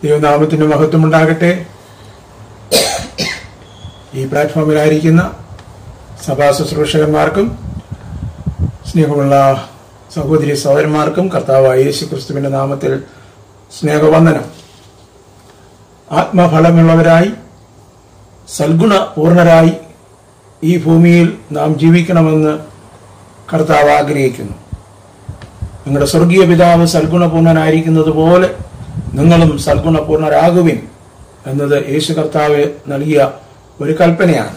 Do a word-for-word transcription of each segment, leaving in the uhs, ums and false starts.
ദൈവനാമത്തിന് മഹത്വമുണ്ടാകട്ടെ. ഈ പ്ലാറ്റ്ഫോമിലായിരിക്കുന്ന സഭാ ശുശ്രൂഷകന്മാർക്കും സ്നേഹമുള്ള സഹോദരി സഹോദരന്മാർക്കും കർത്താവായ യേശു ക്രിസ്തുവിന്റെ നാമത്തിൽ സ്നേഹവന്ദനം. ആത്മഫലമുള്ളവരായി സൽഗുണ പൂർണരായി ഈ ഭൂമിയിൽ നാം ജീവിക്കണമെന്ന് കർത്താവ് ആഗ്രഹിക്കുന്നു. നിങ്ങളുടെ സ്വർഗീയ പിതാവ് സൽഗുണപൂർണനായിരിക്കുന്നത് പോലെ നിങ്ങളും സൽഗുണപൂർണരാകുവിൻ എന്നത് യേശു കർത്താവ് നൽകിയ ഒരു കൽപ്പനയാണ്.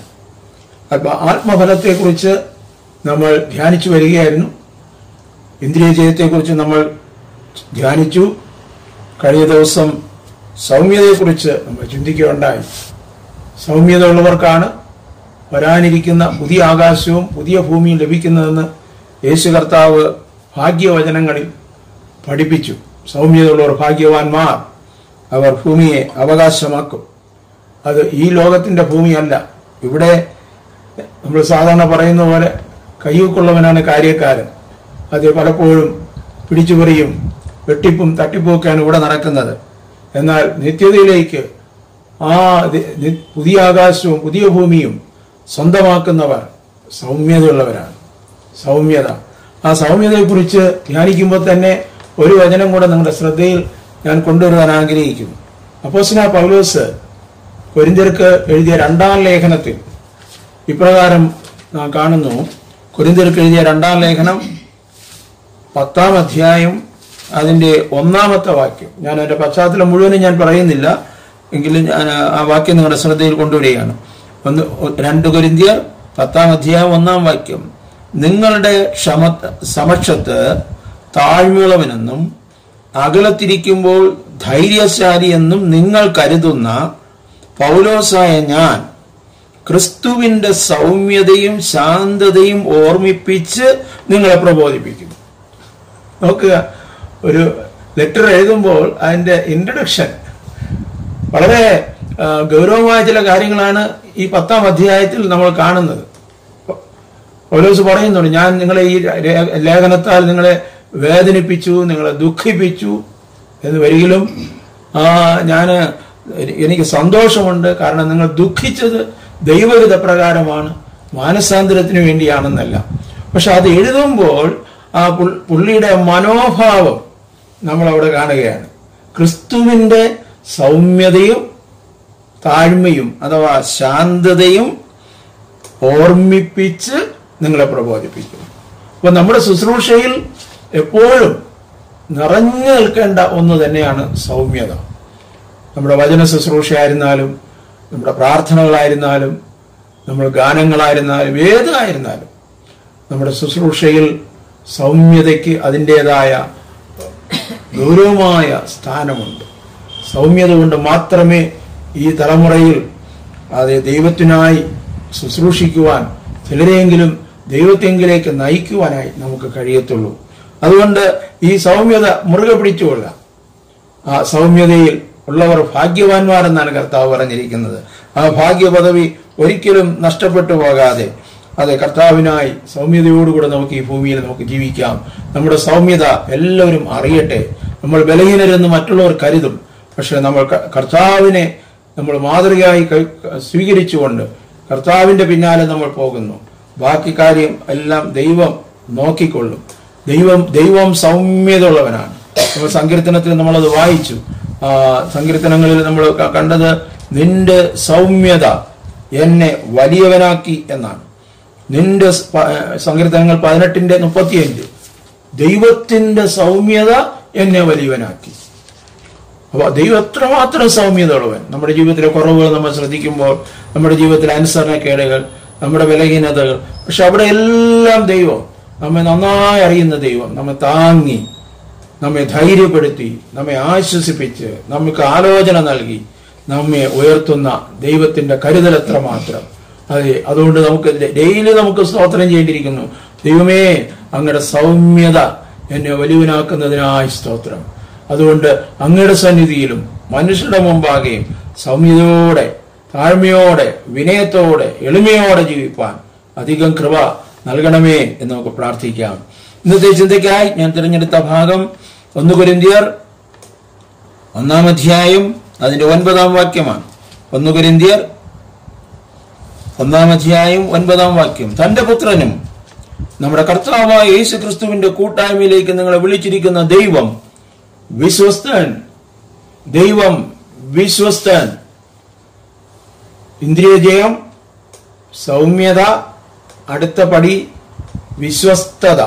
ആത്മഫലത്തെക്കുറിച്ച് നമ്മൾ ധ്യാനിച്ചു വരികയായിരുന്നു. ഇന്ദ്രിയ ജയത്തെക്കുറിച്ച് നമ്മൾ ധ്യാനിച്ചു. കഴിഞ്ഞ ദിവസം സൗമ്യതയെക്കുറിച്ച് നമ്മൾ ചിന്തിക്കുകയുണ്ടായി. സൗമ്യത ഉള്ളവർക്കാണ് വരാനിരിക്കുന്ന പുതിയ ആകാശവും പുതിയ ഭൂമിയും ലഭിക്കുന്നതെന്ന് യേശു കർത്താവ് ഭാഗ്യവചനങ്ങളിൽ പഠിപ്പിച്ചു. സൗമ്യതയുള്ളവർ ഭാഗ്യവാന്മാർ, അവർ ഭൂമിയെ അവകാശമാക്കും. അത് ഈ ലോകത്തിന്റെ ഭൂമിയല്ല. ഇവിടെ നമ്മൾ സാധാരണ പറയുന്ന പോലെ കയ്യൂക്കുള്ളവനാണ് കാര്യക്കാരൻ. അത് പലപ്പോഴും പിടിച്ചുപറിയും വെട്ടിപ്പും തട്ടിപ്പുമൊക്കെയാണ് ഇവിടെ നടക്കുന്നത്. എന്നാൽ നിത്യതയിലേക്ക് ആ പുതിയ ആകാശവും പുതിയ ഭൂമിയും സ്വന്തമാക്കുന്നവർ സൗമ്യതയുള്ളവരാണ്. സൗമ്യത, ആ സൗമ്യതയെക്കുറിച്ച് ധ്യാനിക്കുമ്പോൾ തന്നെ ഒരു വചനം കൂടെ നിങ്ങളുടെ ശ്രദ്ധയിൽ ഞാൻ കൊണ്ടുവരുവാൻ ആഗ്രഹിക്കുന്നു. അപ്പോസ്തലനായ പൗലോസ് കൊരിന്ത്യർക്ക് എഴുതിയ രണ്ടാം ലേഖനത്തിൽ ഇപ്രകാരം നാം കാണുന്നു. കൊരിന്ത്യർക്ക് എഴുതിയ രണ്ടാം ലേഖനം പത്താം അധ്യായം അതിന്റെ ഒന്നാമത്തെ വാക്യം. ഞാൻ അതിന്റെ പശ്ചാത്തലം മുഴുവനും ഞാൻ പറയുന്നില്ല, എങ്കിലും ഞാൻ ആ വാക്യം നിങ്ങളുടെ ശ്രദ്ധയിൽ കൊണ്ടുവരികയാണ്. ഒന്ന് രണ്ട് കൊരിന്ത്യർ പത്താം അധ്യായം ഒന്നാം വാക്യം. നിങ്ങളുടെ ക്ഷമ സമക്ഷത്ത് താഴ്മയുള്ളവനെന്നും അകലത്തിരിക്കുമ്പോൾ ധൈര്യശാലി എന്നും നിങ്ങൾ കരുതുന്ന പൗലോസായ ഞാൻ ക്രിസ്തുവിന്റെ സൗമ്യതയും ശാന്തതയും ഓർമ്മിപ്പിച്ച് നിങ്ങളെ പ്രബോധിപ്പിക്കുന്നു. നോക്കുക, ഒരു ലെറ്റർ എഴുതുമ്പോൾ അതിന്റെ ഇൻട്രഡക്ഷൻ വളരെ ഗൗരവമായ ചില കാര്യങ്ങളാണ് ഈ പത്താം അധ്യായത്തിൽ നമ്മൾ കാണുന്നത്. പൗലോസ് പറയുന്നുണ്ട്, ഞാൻ നിങ്ങളെ ഈ ലേഖനത്താൽ നിങ്ങളെ വേദനിപ്പിച്ചു, നിങ്ങളെ ദുഃഖിപ്പിച്ചു എന്ന് വരികിലും ആ ഞാൻ എനിക്ക് സന്തോഷമുണ്ട്. കാരണം നിങ്ങൾ ദുഃഖിച്ചത് ദൈവഹിത പ്രകാരമാണ്, മാനസാന്തരത്തിന് വേണ്ടിയാണെന്നല്ല. പക്ഷെ അത് എഴുതുമ്പോൾ ആ പുള്ളിയുടെ മനോഭാവം നമ്മൾ അവിടെ കാണുകയാണ്. ക്രിസ്തുവിന്റെ സൗമ്യതയും താഴ്മയും അഥവാ ശാന്തതയും ഓർമ്മിപ്പിച്ച് നിങ്ങളെ പ്രബോധിപ്പിക്കും. അപ്പൊ നമ്മുടെ ശുശ്രൂഷയിൽ എപ്പോഴും നിറഞ്ഞു നിൽക്കേണ്ട ഒന്ന് തന്നെയാണ് സൗമ്യത. നമ്മുടെ വചന ശുശ്രൂഷയായിരുന്നാലും നമ്മുടെ പ്രാർത്ഥനകളായിരുന്നാലും നമ്മൾ ഗാനങ്ങളായിരുന്നാലും ഏതായിരുന്നാലും നമ്മുടെ ശുശ്രൂഷയിൽ സൗമ്യതയ്ക്ക് അതിൻ്റെതായ ഗൗരവമായ സ്ഥാനമുണ്ട്. സൗമ്യത കൊണ്ട് മാത്രമേ ഈ തലമുറയിൽ അത് ദൈവത്തിനായി ശുശ്രൂഷിക്കുവാൻ, ചിലരെയെങ്കിലും ദൈവത്തെങ്കിലേക്ക് നയിക്കുവാനായി നമുക്ക് കഴിയത്തുള്ളൂ. അതുകൊണ്ട് ഈ സൗമ്യത മുറുകെ പിടിച്ചുകൊള്ളാം. ആ സൗമ്യതയിൽ ഉള്ളവർ ഭാഗ്യവാന്മാരെന്നാണ് കർത്താവ് പറഞ്ഞിരിക്കുന്നത്. ആ ഭാഗ്യ പദവി ഒരിക്കലും നഷ്ടപ്പെട്ടു പോകാതെ അതെ കർത്താവിനായി സൗമ്യതയോടുകൂടെ നമുക്ക് ഈ ഭൂമിയിൽ നമുക്ക് ജീവിക്കാം. നമ്മുടെ സൗമ്യത എല്ലാവരും അറിയട്ടെ. നമ്മൾ ബലഹീനരെന്ന് മറ്റുള്ളവർ കരുതും, പക്ഷെ നമ്മൾ കർത്താവിനെ നമ്മൾ മാതൃകയായി സ്വീകരിച്ചുകൊണ്ട് കർത്താവിന്റെ പിന്നാലെ നമ്മൾ പോകുന്നു. ബാക്കി കാര്യം എല്ലാം ദൈവം നോക്കിക്കൊള്ളും. ദൈവം ദൈവം സൗമ്യത ഉള്ളവനാണ്. നമ്മൾ സങ്കീർത്തനത്തിൽ നമ്മളത് വായിച്ചു. ആ സങ്കീർത്തനങ്ങളിൽ നമ്മൾ കണ്ടത് നിന്റെ സൗമ്യത എന്നെ വലിയവനാക്കി എന്നാണ്. നിന്റെ സങ്കീർത്തനങ്ങൾ പതിനെട്ടിന്റെ മുപ്പത്തിയഞ്ച്, ദൈവത്തിന്റെ സൗമ്യത എന്നെ വലിയവനാക്കി. അപ്പൊ ദൈവം എത്രമാത്രം സൗമ്യത ഉള്ളവൻ. നമ്മുടെ ജീവിതത്തിലെ കുറവുകൾ നമ്മൾ ശ്രദ്ധിക്കുമ്പോൾ, നമ്മുടെ ജീവിതത്തിലെ അനുസരണക്കേടുകൾ, നമ്മുടെ ബലഹീനതകൾ, പക്ഷെ അവിടെ എല്ലാം ദൈവം നമ്മെ നന്നായി അറിയുന്ന ദൈവം നമ്മെ താങ്ങി, നമ്മെ ധൈര്യപ്പെടുത്തി, നമ്മെ ആശ്വസിപ്പിച്ച്, നമുക്ക് ആലോചന നൽകി, നമ്മെ ഉയർത്തുന്ന ദൈവത്തിന്റെ കരുതൽ എത്രമാത്രം. അതെ, അതുകൊണ്ട് നമുക്ക് ഡെയിലി നമുക്ക് സ്തോത്രം ചെയ്യേണ്ടിയിരിക്കുന്നു. ദൈവമേ, അങ്ങയുടെ സൗമ്യത എന്നെ വലിയവനാക്കുന്നതിനായി സ്തോത്രം. അതുകൊണ്ട് അങ്ങയുടെ സന്നിധിയിലും മനുഷ്യരുടെ മുമ്പാകെയും സൗമ്യതയോടെ, താഴ്മയോടെ, വിനയത്തോടെ, എളിമയോടെ ജീവിപ്പാൻ അധികം കൃപ നൽകണമേ എന്ന് നമുക്ക് പ്രാർത്ഥിക്കാം. ഇന്നത്തെ ചിന്തയ്ക്കായി ഞാൻ തിരഞ്ഞെടുത്ത ഭാഗം ഒന്ന് കൊരിന്ത്യർ ഒന്നാം അധ്യായം അതിന്റെ ഒൻപതാം വാക്യമാണ്. ഒന്ന് കൊരിന്ത്യർ ഒന്നാം അധ്യായം ഒൻപതാം വാക്യം. തന്റെ പുത്രനും നമ്മുടെ കർത്താവായ യേശു ക്രിസ്തുവിന്റെ കൂട്ടായ്മയിലേക്ക് നിങ്ങളെ വിളിച്ചിരിക്കുന്ന ദൈവം വിശ്വസ്തൻ. ദൈവം വിശ്വസ്തൻ. ഇന്ദ്രിയജയം, സൗമ്യത, അടുത്ത പടി വിശ്വസ്തത.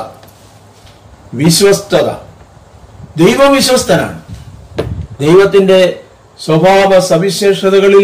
വിശ്വസ്തത. ദൈവം വിശ്വസ്തനാണ്. ദൈവത്തിന്റെ സ്വഭാവ സവിശേഷതകളിൽ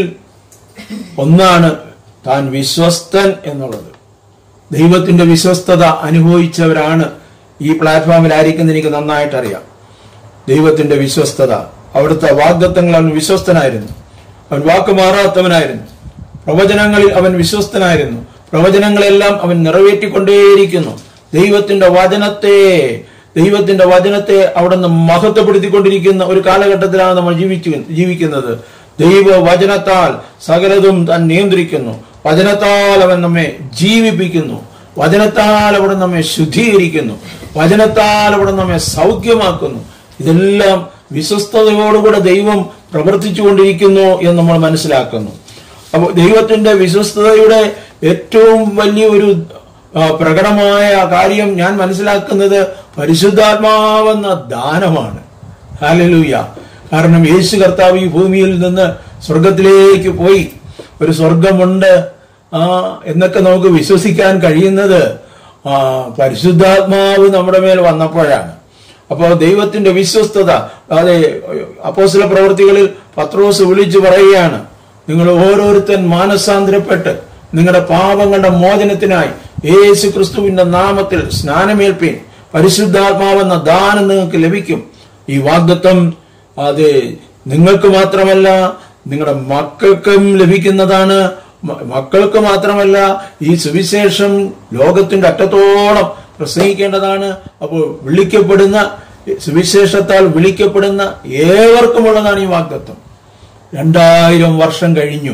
ഒന്നാണ് താൻ വിശ്വസ്തൻ എന്നുള്ളത്. ദൈവത്തിന്റെ വിശ്വസ്തത അനുഭവിച്ചവരാണ് ഈ പ്ലാറ്റ്ഫോമിൽ ആയിരിക്കുന്ന എനിക്ക് നന്നായിട്ട് അറിയാം. ദൈവത്തിന്റെ വിശ്വസ്തത, അവിടുത്തെ വാഗ്ദത്തങ്ങൾ അവൻ വിശ്വസ്തനായിരുന്നു. അവൻ വാക്ക് മാറാത്തവനായിരുന്നു. പ്രവചനങ്ങളിൽ അവൻ വിശ്വസ്തനായിരുന്നു. പ്രവചനങ്ങളെല്ലാം അവൻ നിറവേറ്റിക്കൊണ്ടേയിരിക്കുന്നു. ദൈവത്തിന്റെ വചനത്തെ ദൈവത്തിന്റെ വചനത്തെ അവിടുന്ന് മഹത്വപ്പെടുത്തിക്കൊണ്ടിരിക്കുന്ന ഒരു കാലഘട്ടത്തിലാണ് നമ്മൾ ജീവിച്ചു ജീവിക്കുന്നത്. ദൈവ വചനത്താൽ സകലതും താൻ നിയന്ത്രിക്കുന്നു. വചനത്താൽ അവൻ നമ്മെ ജീവിപ്പിക്കുന്നു. വചനത്താൽ അവിടെ നമ്മെ ശുദ്ധീകരിക്കുന്നു. വചനത്താൽ അവിടെ നമ്മെ സൗഖ്യമാക്കുന്നു. ഇതെല്ലാം വിശ്വസ്തയോടുകൂടെ ദൈവം പ്രവർത്തിച്ചു കൊണ്ടിരിക്കുന്നു എന്ന് നമ്മൾ മനസ്സിലാക്കുന്നു. അപ്പോൾ ദൈവത്തിന്റെ വിശ്വസ്തതയുടെ ഏറ്റവും വലിയ ഒരു പ്രകടമായ കാര്യം ഞാൻ മനസ്സിലാക്കുന്നത് പരിശുദ്ധാത്മാവെന്ന ദാനമാണ്. ഹല്ലേലൂയ. കാരണം യേശു കർത്താവ് ഈ ഭൂമിയിൽ നിന്ന് സ്വർഗത്തിലേക്ക് പോയി. ഒരു സ്വർഗമുണ്ട് ആ എന്നൊക്കെ നമുക്ക് വിശ്വസിക്കാൻ കഴിയുന്നത് ആ പരിശുദ്ധാത്മാവ് നമ്മുടെ മേൽ വന്നപ്പോഴാണ്. അപ്പോൾ ദൈവത്തിന്റെ വിശ്വസ്തത, അതെ, അപ്പോസ്തല പ്രവൃത്തികളിൽ പത്രോസ് വിളിച്ചു പറയുകയാണ്, നിങ്ങൾ ഓരോരുത്തൻ മാനസാന്തരപ്പെട്ട് നിങ്ങളുടെ പാപങ്ങളുടെ മോചനത്തിനായി യേശു ക്രിസ്തുവിന്റെ നാമത്തിൽ സ്നാനമേൽപ്പീൻ, പരിശുദ്ധാത്മാവെന്ന ദാനം നിങ്ങൾക്ക് ലഭിക്കും. ഈ വാഗ്ദത്തം അത് നിങ്ങൾക്ക് മാത്രമല്ല നിങ്ങളുടെ മക്കൾക്കും ലഭിക്കുന്നതാണ്. മക്കൾക്ക് മാത്രമല്ല, ഈ സുവിശേഷം ലോകത്തിന്റെ അറ്റത്തോളം പ്രസംഗിക്കേണ്ടതാണ്. അപ്പോൾ വിളിക്കപ്പെടുന്ന സുവിശേഷത്താൽ വിളിക്കപ്പെടുന്ന ഏവർക്കുമുള്ളതാണ് ഈ വാഗ്ദത്തം. രണ്ടായിരം വർഷം കഴിഞ്ഞു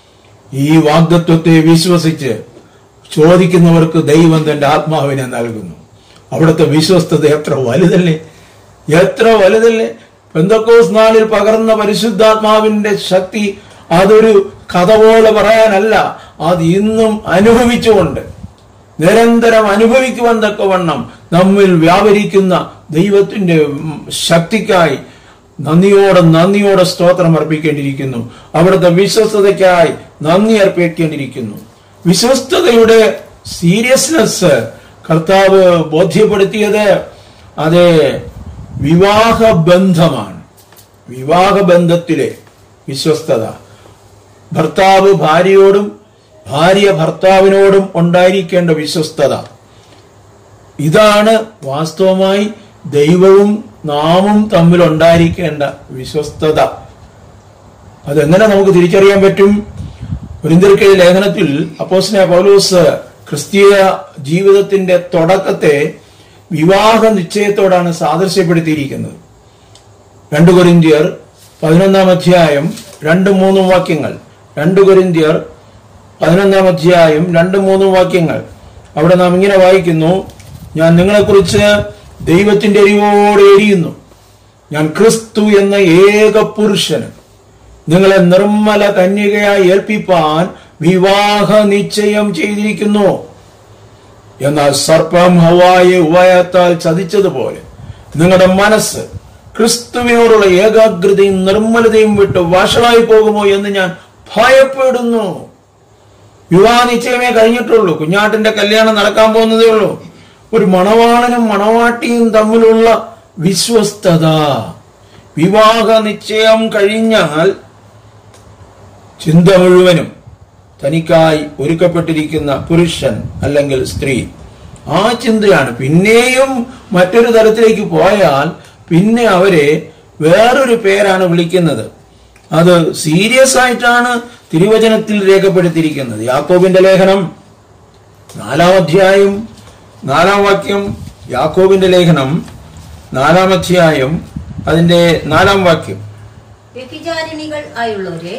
ഈ വാഗ്ദത്വത്തെ വിശ്വസിച്ച് ചോദിക്കുന്നവർക്ക് ദൈവം തന്റെ ആത്മാവിനെ നൽകുന്നു. അവിടുത്തെ വിശ്വസ്തത എത്ര വലുതല്ലേ, എത്ര വലുതല്ലേ. പെന്തക്കോസ്ത് നാളിൽ പകർന്ന പരിശുദ്ധാത്മാവിന്റെ ശക്തി അതൊരു കഥ പോലെ പറയാനല്ല, അത് ഇന്നും അനുഭവിച്ചുകൊണ്ട് നിരന്തരം അനുഭവിക്കുവാൻ തക്കവണ്ണം നമ്മിൽ വ്യാപരിക്കുന്ന ദൈവത്തിന്റെ ശക്തിക്കായി നന്ദിയോടെ നന്ദിയോടെ സ്തോത്രം അർപ്പിക്കേണ്ടിയിരിക്കുന്നു. അവിടുത്തെ വിശ്വസ്തതയ്ക്കായി നന്ദി അർപ്പിക്കേണ്ടിയിരിക്കുന്നു. വിശ്വസ്തതയുടെ സീരിയസ്നെസ് കർത്താവ് ബോധ്യപ്പെടുത്തിയത് അത് വിവാഹ ബന്ധമാണ്. വിവാഹ ബന്ധത്തിലെ വിശ്വസ്തത, ഭർത്താവ് ഭാര്യയോടും ഭാര്യ ഭർത്താവിനോടും ഉണ്ടായിരിക്കേണ്ട വിശ്വസ്തത, ഇതാണ് വാസ്തവമായി ദൈവവും നാമും തമ്മിൽ ഉണ്ടായിരിക്കേണ്ട വിശ്വസ്തത. അതെങ്ങനെ നമുക്ക് തിരിച്ചറിയാൻ പറ്റും? കൊരിന്ത്യർക്കെഴുതിയ ലേഖനത്തിൽ അപ്പോസ്തലനായ പൗലോസ് ക്രിസ്തീയ ജീവിതത്തിന്റെ തുടക്കത്തെ വിവാഹ നിശ്ചയത്തോടാണ് സാദൃശ്യപ്പെടുത്തിയിരിക്കുന്നത്. രണ്ട് കൊരിന്ത്യർ പതിനൊന്നാം അധ്യായം രണ്ടും മൂന്നും വാക്യങ്ങൾ. രണ്ട് കൊരിന്ത്യർ പതിനൊന്നാം അധ്യായം രണ്ടും മൂന്നും വാക്യങ്ങൾ. അവിടെ നാം ഇങ്ങനെ വായിക്കുന്നു, ഞാൻ നിങ്ങളെക്കുറിച്ച് ദൈവത്തിന്റെ എരിവോടെ എരിയുന്നു. ഞാൻ ക്രിസ്തു എന്ന ഏക പുരുഷന് നിങ്ങളെ നിർമ്മല കന്യകയായി ഏൽപ്പിപ്പാൻ വിവാഹ നിശ്ചയം ചെയ്തിരിക്കുന്നു. എന്നാൽ സർപ്പം ഹവ്വായെ ഉപായത്താൽ ചതിച്ചതുപോലെ നിങ്ങളുടെ മനസ്സ് ക്രിസ്തുവിനോടുള്ള ഏകാഗ്രതയും നിർമ്മലതയും വിട്ട് വഷളായി പോകുമോ എന്ന് ഞാൻ ഭയപ്പെടുന്നു. വിവാഹ നിശ്ചയമേ കഴിഞ്ഞിട്ടുള്ളൂ. കുഞ്ഞാട്ടിന്റെ കല്യാണം നടക്കാൻ പോകുന്നതേ ഉള്ളൂ. ഒരു മണവാളനും മണവാട്ടിയും തമ്മിലുള്ള വിശ്വസ്തത. വിവാഹ നിശ്ചയം കഴിഞ്ഞാൽ ചിന്ത മുഴുവനും തനിക്കായി ഒരുക്കപ്പെട്ടിരിക്കുന്ന പുരുഷൻ അല്ലെങ്കിൽ സ്ത്രീ, ആ ചിന്തയാണ്. പിന്നെയും മറ്റൊരു തലത്തിലേക്ക് പോയാൽ പിന്നെ അവരെ വേറൊരു പേരാണ് വിളിക്കുന്നത്. അത് സീരിയസ് ആയിട്ടാണ് തിരുവചനത്തിൽ രേഖപ്പെടുത്തിയിരിക്കുന്നത്. യാക്കോബിന്റെ ലേഖനം നാലാം അധ്യായം നാലാം വാക്യം. യാക്കോബിന്റെ ലേഖനം നാലാം അധ്യായം അതിന്റെ നാലാം വാക്യം. വ്യഭിചാരിണികൾ ആയുള്ളവരെ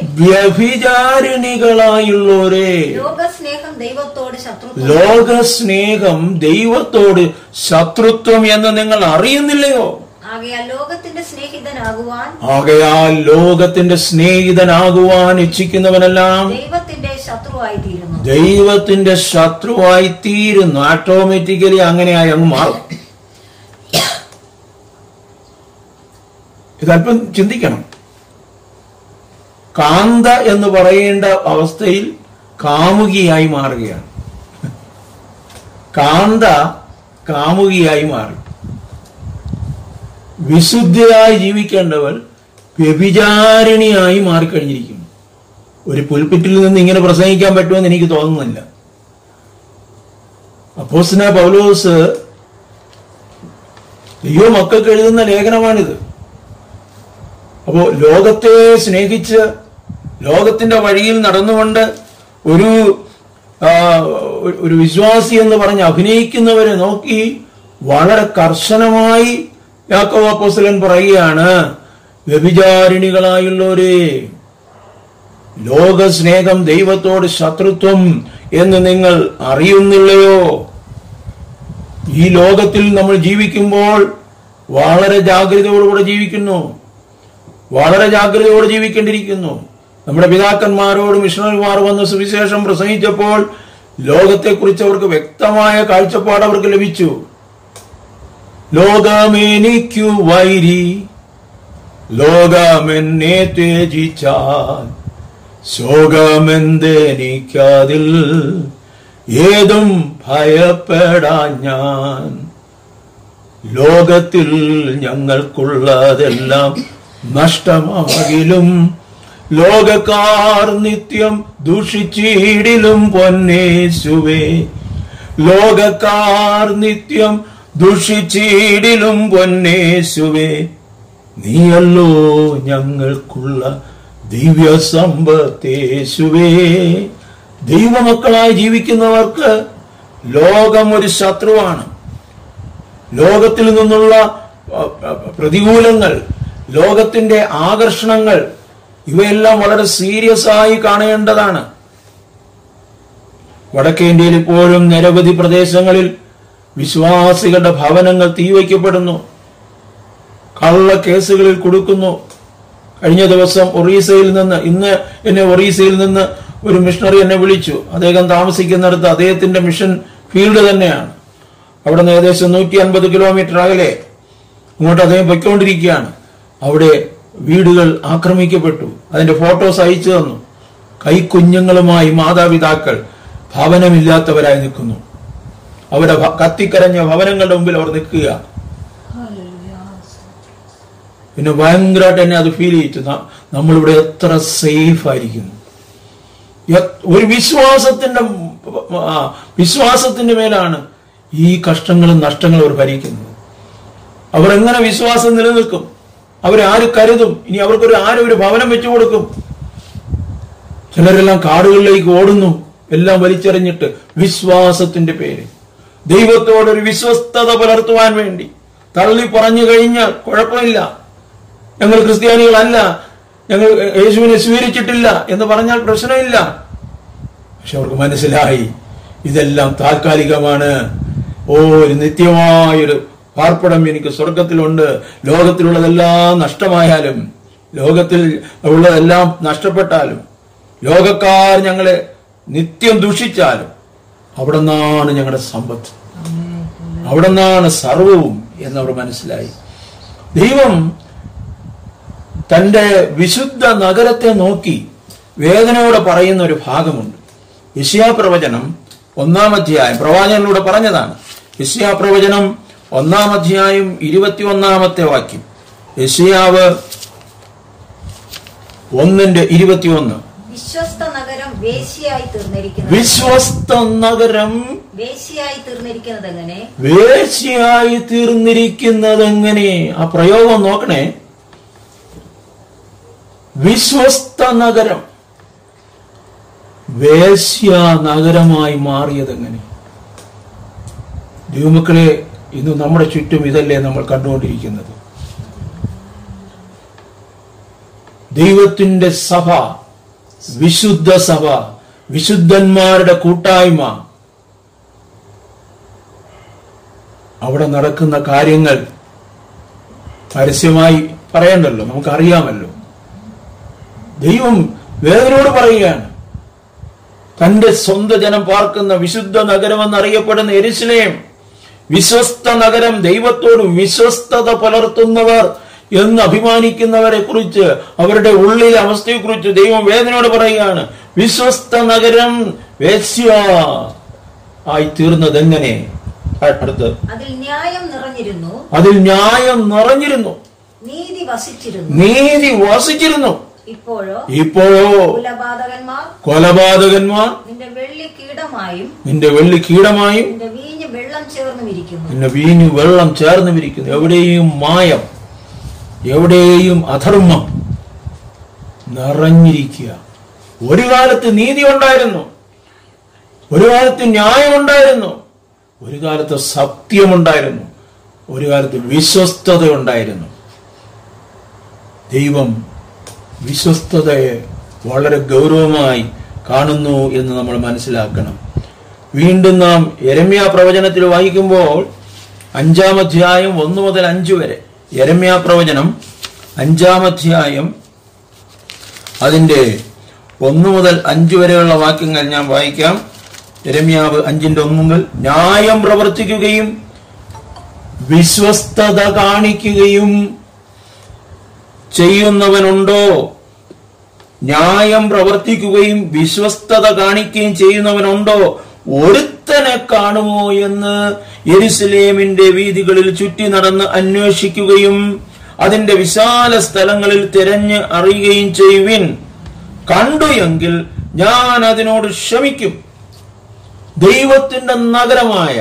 വ്യഭിചാരിണികളായുള്ളവരെ ലോകസ്നേഹം ദൈവത്തോട് ശത്രുത്വം ലോകസ്നേഹം ദൈവത്തോട് ശത്രുത്വം എന്ന് നിങ്ങൾ അറിയുന്നില്ലയോ? ആകയാൽ ലോകത്തിന്റെ സ്നേഹിതനാകുവാൻ ആകയാൽ ലോകത്തിന്റെ സ്നേഹിതനാകുവാൻ ഇച്ഛിക്കുന്നവനെല്ലാം ദൈവത്തിന്റെ ശത്രുവായി തീരുന്നു ദൈവത്തിന്റെ ശത്രുവായി തീരുന്നു. ഓട്ടോമാറ്റിക്കലി അങ്ങനെയായി അങ്ങ് മാറും. ഇതല്പം ചിന്തിക്കണം. കാന്ത എന്ന് പറയേണ്ട അവസ്ഥയിൽ കാമുകിയായി മാറുകയാണ്. കാന്ത കാമുകിയായി മാറി. വിശുദ്ധയായി ജീവിക്കേണ്ടവൾ വ്യഭിചാരിണിയായി മാറിക്കഴിഞ്ഞിരിക്കുന്നു. ഒരു പുൽപ്പിറ്റിൽ നിന്ന് ഇങ്ങനെ പ്രസംഗിക്കാൻ പറ്റുമെന്ന് എനിക്ക് തോന്നുന്നില്ല. അപ്പോസ്തലനായ പൗലോസ് ദൈവ മക്കൾക്ക് എഴുതുന്ന ലേഖനമാണിത്. അപ്പോ ലോകത്തെ സ്നേഹിച്ച് ലോകത്തിന്റെ വഴിയിൽ നടന്നുകൊണ്ട് ഒരു ഒരു വിശ്വാസി എന്ന് പറഞ്ഞ് അഭിനയിക്കുന്നവരെ നോക്കി വളരെ കർശനമായി യാക്കോബ് അപ്പോസ്തലൻ പറയുകയാണ്, വ്യഭിചാരിണികളായുള്ളവരെ, ലോകസ്നേഹം ദൈവത്തോട് ശത്രുത്വം എന്ന് നിങ്ങൾ അറിയുന്നില്ലയോ? ഈ ലോകത്തിൽ നമ്മൾ ജീവിക്കുമ്പോൾ വളരെ ജാഗ്രതയോടുകൂടെ ജീവിക്കുന്നു, വളരെ ജാഗ്രതയോടെ ജീവിക്കേണ്ടിയിരിക്കുന്നു. നമ്മുടെ പിതാക്കന്മാരോട് മിഷണറിമാർ വന്ന് സുവിശേഷം പ്രസംഗിച്ചപ്പോൾ ലോകത്തെക്കുറിച്ച് അവർക്ക് വ്യക്തമായ കാഴ്ചപ്പാട് അവർക്ക് ലഭിച്ചു. ലോകമെനിക്കു വൈരി, ലോകമെന്നെ ത്യജിച്ചാൽ ശോകമെന്തെനിക്കതിൽ ഏതും ഭയപ്പെടാൻ ഞാൻ. ലോകത്തിൽ ഞങ്ങൾക്കുള്ളതെല്ലാം നഷ്ടമാകിലും ലോകക്കാർ നിത്യം ദുഷിച്ചിടിലും പൊന്നേശുവേ, ലോകക്കാർ നിത്യം ദുഷിച്ചിടിലും പൊന്നേശുവേ, നീയല്ലോ ഞങ്ങൾക്കുള്ള ദിവ്യ സമ്പത്തേശുവേ. ദൈവമക്കളായി ജീവിക്കുന്നവർക്ക് ലോകം ഒരു ശത്രുവാണ്. ലോകത്തിൽ നിന്നുള്ള പ്രതികൂലങ്ങൾ, ലോകത്തിന്റെ ആകർഷണങ്ങൾ, ഇവയെല്ലാം വളരെ സീരിയസ് ആയി കാണേണ്ടതാണ്. വടക്കേ ഇന്ത്യയിൽ ഇപ്പോഴും നിരവധി പ്രദേശങ്ങളിൽ വിശ്വാസികളുടെ ഭവനങ്ങൾ തീവയ്ക്കപ്പെടുന്നു, കള്ള കേസുകളിൽ കൊടുക്കുന്നു. കഴിഞ്ഞ ദിവസം ഒറീസയിൽ നിന്ന് ഇന്ന് എന്നെ ഒറീസയിൽ നിന്ന് ഒരു മിഷണറി എന്നെ വിളിച്ചു. അദ്ദേഹം താമസിക്കുന്നിടത്ത് അദ്ദേഹത്തിന്റെ മിഷൻ ഫീൽഡ് തന്നെയാണ്. അവിടെ നിന്ന് ഏകദേശം നൂറ്റി അൻപത് കിലോമീറ്റർ അകലെ ഇങ്ങോട്ട് അദ്ദേഹം പൊയ്ക്കൊണ്ടിരിക്കുകയാണ്. അവിടെ വീടുകൾ ആക്രമിക്കപ്പെട്ടു. അതിന്റെ ഫോട്ടോസ് അയച്ചു തന്നു. കൈക്കുഞ്ഞുങ്ങളുമായി മാതാപിതാക്കൾ ഭവനമില്ലാത്തവരായി നിൽക്കുന്നു. അവരുടെ കത്തിക്കരഞ്ഞ ഭവനങ്ങളുടെ മുമ്പിൽ അവർ നിൽക്കുക. പിന്നെ ഭയങ്കരമായിട്ട് എന്നെ അത് ഫീൽ ചെയ്തു. നമ്മളിവിടെ എത്ര സേഫ് ആയിരിക്കുന്നു. ഒരു വിശ്വാസത്തിന്റെ വിശ്വാസത്തിന്റെ മേലാണ് ഈ കഷ്ടങ്ങളും നഷ്ടങ്ങളും അവർ ഭരിക്കുന്നത്. അവർ എങ്ങനെ വിശ്വാസം നിലനിൽക്കും? അവരെ ആര് കരുതും? ഇനി അവർക്കൊരു ആരും ഒരു ഭവനം വെച്ചു കൊടുക്കും? ചിലരെല്ലാം കാടുകളിലേക്ക് ഓടുന്നു, എല്ലാം വലിച്ചെറിഞ്ഞിട്ട് വിശ്വാസത്തിന്റെ പേര്. ദൈവത്തോടൊരു വിശ്വസ്തത പുലർത്തുവാൻ വേണ്ടി തള്ളി പറഞ്ഞു കഴിഞ്ഞാൽ കുഴപ്പമില്ല, ഞങ്ങൾ ക്രിസ്ത്യാനികളല്ല, ഞങ്ങൾ യേശുവിനെ സ്വീകരിച്ചിട്ടില്ല എന്ന് പറഞ്ഞാൽ പ്രശ്നമില്ല. പക്ഷെ അവർക്ക് മനസ്സിലായി ഇതെല്ലാം താൽക്കാലികമാണ്. ഓ, ഒരു നിത്യമായൊരു പാർപ്പിടം എനിക്ക് സ്വർഗത്തിലുണ്ട്. ലോകത്തിലുള്ളതെല്ലാം നഷ്ടമായാലും, ലോകത്തിൽ ഉള്ളതെല്ലാം നഷ്ടപ്പെട്ടാലും, ലോകക്കാർ ഞങ്ങളെ നിത്യം ദുഷിച്ചാലും അവിടെ നിന്നാണ് ഞങ്ങളുടെ സമ്പത്ത്, അവിടെ നിന്നാണ് സർവവും എന്നവർ മനസ്സിലായി. ദൈവം തന്റെ വിശുദ്ധ നഗരത്തെ നോക്കി വേദനയോടെ പറയുന്ന ഒരു ഭാഗമുണ്ട്. യെശയ്യാ പ്രവചനം ഒന്നാം അധ്യായം, പ്രവാചകനിലൂടെ പറഞ്ഞതാണ്. യെശയ്യാ പ്രവചനം ഒന്നാം അധ്യായം ഇരുപത്തി ഒന്നാമത്തെ വാക്യം. യെശയ്യാവ് ഒന്നിന്റെ ഇരുപത്തിയൊന്ന്. വിശ്വസ്ത നഗരം വേശ്യയായി തീർന്നിരിക്കുന്നത് വിശ്വസ്ത നഗരം വേശ്യയായി തീർന്നിരിക്കുന്നത് എങ്ങനെ? വേശ്യയായി തീർന്നിരിക്കുന്നത് എങ്ങനെ? ആ പ്രയോഗം നോക്കണേ. വിശ്വസ്ത നഗരം വേശ്യ നഗരമായി മാറിയതെങ്ങനെ? ദൈവമക്കളെ, ഇന്ന് നമ്മുടെ ചുറ്റും ഇതല്ലേ നമ്മൾ കണ്ടുകൊണ്ടിരിക്കുന്നത്? ദൈവത്തിന്റെ സഭ, വിശുദ്ധ സഭ, വിശുദ്ധന്മാരുടെ കൂട്ടായ്മ, അവിടെ നടക്കുന്ന കാര്യങ്ങൾ പരസ്യമായി പറയണ്ടല്ലോ, നമുക്കറിയാമല്ലോ. ദൈവം വേദനയോട് പറയുകയാണ്, തന്റെ സ്വന്തം ജനം പാർക്കുന്ന വിശുദ്ധ നഗരമെന്നറിയപ്പെടുന്ന യെരൂശലേം, വിശ്വസ്ത നഗരം, ദൈവത്തോട് വിശ്വസ്തത പുലർത്തുന്നവർ എന്ന് അഭിമാനിക്കുന്നവരെ കുറിച്ച്, അവരുടെ ഉള്ളിലെ അവസ്ഥയെ കുറിച്ച് ദൈവം വേദനയോട് പറയുകയാണ്. വിശ്വസ്ത നഗരം വേശ്യ ആയി തീർന്നത് എങ്ങനെ? അടുത്ത്, അതിൽ ന്യായം നിറഞ്ഞിരുന്നു, അതിൽ ന്യായം നിറഞ്ഞിരുന്നു, നീതി വസിച്ചിരുന്നു, നീതി വസിച്ചിരുന്നു. ഇപ്പോഴോ ഇപ്പോഴോ കൊലപാതകന്മാർ കൊലപാതകന്മാർ നിന്റെ വെള്ളി കീടമായും നിന്റെ വെള്ളി കീടമായും നിന്റെ വീഞ്ഞ് വെള്ളം ചേർന്നും ഇരിക്കുന്നു. നിന്റെ വീഞ്ഞു വെള്ളം ചേർന്നും ഇരിക്കുന്നു. എവിടെയും മായം, എവിടെയും അധർമ്മം നിറഞ്ഞിരിക്കുക. ഒരു കാലത്ത് നീതി ഉണ്ടായിരുന്നു, ഒരു കാലത്ത് ന്യായമുണ്ടായിരുന്നു, ഒരു കാലത്ത് സത്യമുണ്ടായിരുന്നു, ഒരു കാലത്ത് വിശ്വസ്തത ഉണ്ടായിരുന്നു. ദൈവം വിശ്വസ്തതയെ വളരെ ഗൗരവമായി കാണുന്നു എന്ന് നമ്മൾ മനസ്സിലാക്കണം. വീണ്ടും നാം യെരമ്യാ പ്രവചനത്തിൽ വായിക്കുമ്പോൾ അഞ്ചാം അധ്യായം ഒന്ന് മുതൽ അഞ്ചു വരെ, യെരമ്യാ പ്രവചനം അഞ്ചാം അധ്യായം അതിന്റെ ഒന്ന് മുതൽ അഞ്ചു വരെയുള്ള വാക്യങ്ങൾ ഞാൻ വായിക്കാം. യെരമ്യാവ് അഞ്ചിന്റെ ഒന്ന് മുതൽ, ന്യായം പ്രവർത്തിക്കുകയും വിശ്വസ്തത കാണിക്കുകയും ചെയ്യുന്നവനുണ്ടോ? ന്യായം പ്രവർത്തിക്കുകയും വിശ്വസ്തത കാണിക്കുകയും ചെയ്യുന്നവനുണ്ടോ? ഒരുത്തനെ കാണുമോ എന്ന് യെരൂശലേമിന്റെ വീഥികളിൽ ചുറ്റി നടന്ന് അന്വേഷിക്കുകയും അതിന്റെ വിശാല സ്ഥലങ്ങളിൽ തിരഞ്ഞ് അറിയുകയും ചെയ്യുവിൻ. കണ്ടു എങ്കിൽ ഞാൻ അതിനോട് ക്ഷമിക്കും. ദൈവത്തിന്റെ നഗരമായ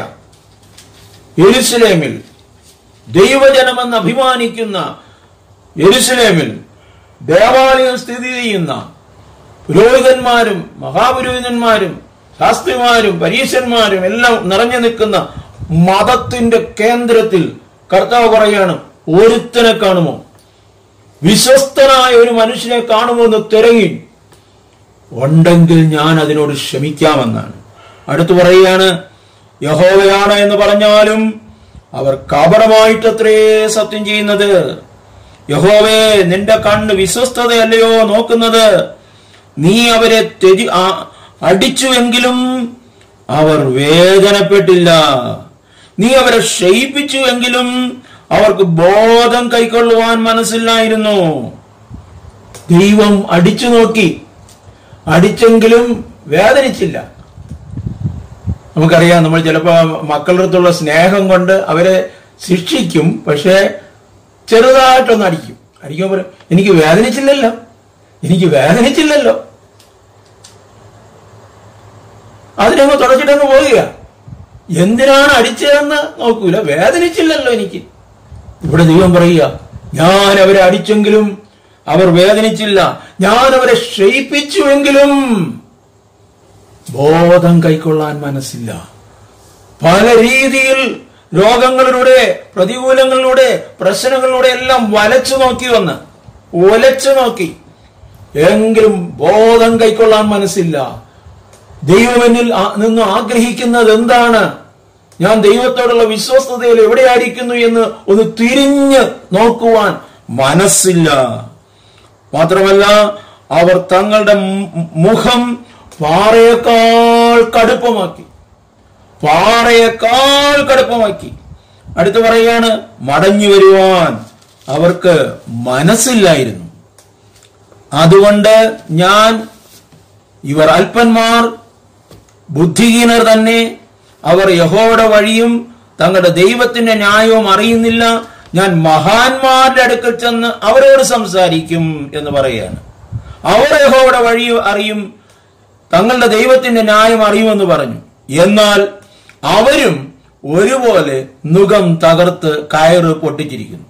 യെരൂശലേമിൽ, ദൈവജനമെന്ന് അഭിമാനിക്കുന്ന യെരൂശലേമിൽ ദേവാലയം സ്ഥിതി ചെയ്യുന്ന പുരോഹിതന്മാരും മഹാപുരോഹിതന്മാരും ശാസ്ത്രിമാരും പരീശന്മാരും എല്ലാം നിറഞ്ഞു നിൽക്കുന്ന മതത്തിന്റെ കേന്ദ്രത്തിൽ കർത്താവ് പറയാണ്, ഒരുത്തനെ കാണുമോ? വിശ്വസ്തനായ ഒരു മനുഷ്യനെ കാണുമോ എന്ന് തിരങ്ങി. ഉണ്ടെങ്കിൽ ഞാൻ അതിനോട് ക്ഷമിക്കാമെന്നാണ്. അടുത്തു പറയുകയാണ്, യഹോവയാണ് എന്ന് പറഞ്ഞാലും അവർ കപടമായിട്ടത്രേ സത്യം ചെയ്യുന്നത്. യഹോവേ, നിന്റെ കണ്ണ് വിശ്വസ്തതയല്ലയോ നോക്കുന്നത്? നീ അവരെ തെരി അടിച്ചുവെങ്കിലും അവർ വേദനപ്പെട്ടില്ല. നീ അവരെ ക്ഷയിപ്പിച്ചുവെങ്കിലും അവർക്ക് ബോധം കൈക്കൊള്ളുവാൻ മനസ്സില്ലായിരുന്നു. ദൈവം അടിച്ചു നോക്കി, അടിച്ചെങ്കിലും വേദനിച്ചില്ല. നമുക്കറിയാം, നമ്മൾ ചിലപ്പോ മക്കളുടെ അടുത്തുള്ള സ്നേഹം കൊണ്ട് അവരെ ശിക്ഷിക്കും, പക്ഷെ ചെറുതായിട്ടൊന്ന് അടിക്കും. അടിക്കുമ്പോൾ എനിക്ക് വേദനിച്ചില്ലല്ലോ, എനിക്ക് വേദനിച്ചില്ലല്ലോ, അതിനങ്ങ് തുടച്ചിട്ടങ്ങ് പോവുക. എന്തിനാണ് അടിച്ചതെന്ന് നോക്കൂല, വേദനിച്ചില്ലല്ലോ എനിക്ക്. ഇവിടെ ദൈവം പറയുക, ഞാൻ അവരെ അടിച്ചെങ്കിലും അവർ വേദനിച്ചില്ല, ഞാൻ അവരെ ക്ഷയിപ്പിച്ചുവെങ്കിലും ബോധം കൈക്കൊള്ളാൻ മനസ്സില്ല. പല രീതിയിൽ രോഗങ്ങളിലൂടെ, പ്രതികൂലങ്ങളിലൂടെ, പ്രശ്നങ്ങളിലൂടെ എല്ലാം വലച്ചു നോക്കി വന്ന് ഒലച്ചു നോക്കി, എങ്കിലും ബോധം കൈക്കൊള്ളാൻ മനസ്സില്ല. ദൈവമെന്നിൽ നിന്ന് ആഗ്രഹിക്കുന്നത് എന്താണ്? ഞാൻ ദൈവത്തോടുള്ള വിശ്വസ്തതയിൽ എവിടെയായിരിക്കുന്നു എന്ന് ഒന്ന് തിരിഞ്ഞ് നോക്കുവാൻ മനസ്സില്ല. മാത്രമല്ല, അവർ തങ്ങളുടെ മുഖം പാറയേക്കാൾ കടുപ്പമാക്കി, പാറയേക്കാൾ കടുപ്പമാക്കി. അടുത്ത് പറയാണ്, മടങ്ങി വരുവാൻ അവർക്ക് മനസ്സില്ലായിരുന്നു. അതുകൊണ്ട് ഞാൻ, ഇവർ അല്പന്മാർ, ബുദ്ധിഹീനർ തന്നെ, അവർ യഹോവയുടെ വഴിയും തങ്ങളുടെ ദൈവത്തിന്റെ ന്യായവും അറിയുന്നില്ല. ഞാൻ മഹാന്മാരുടെ അടുക്കൽ ചെന്ന് അവരോട് സംസാരിക്കും എന്ന് പറയുകയാണ്. അവർ യഹോവയുടെ വഴി അറിയും, തങ്ങളുടെ ദൈവത്തിന്റെ ന്യായം അറിയുമെന്ന് പറഞ്ഞു. എന്നാൽ അവരും ഒരുപോലെ നുകം തകർത്ത് കയറ് പൊട്ടിച്ചിരിക്കുന്നു.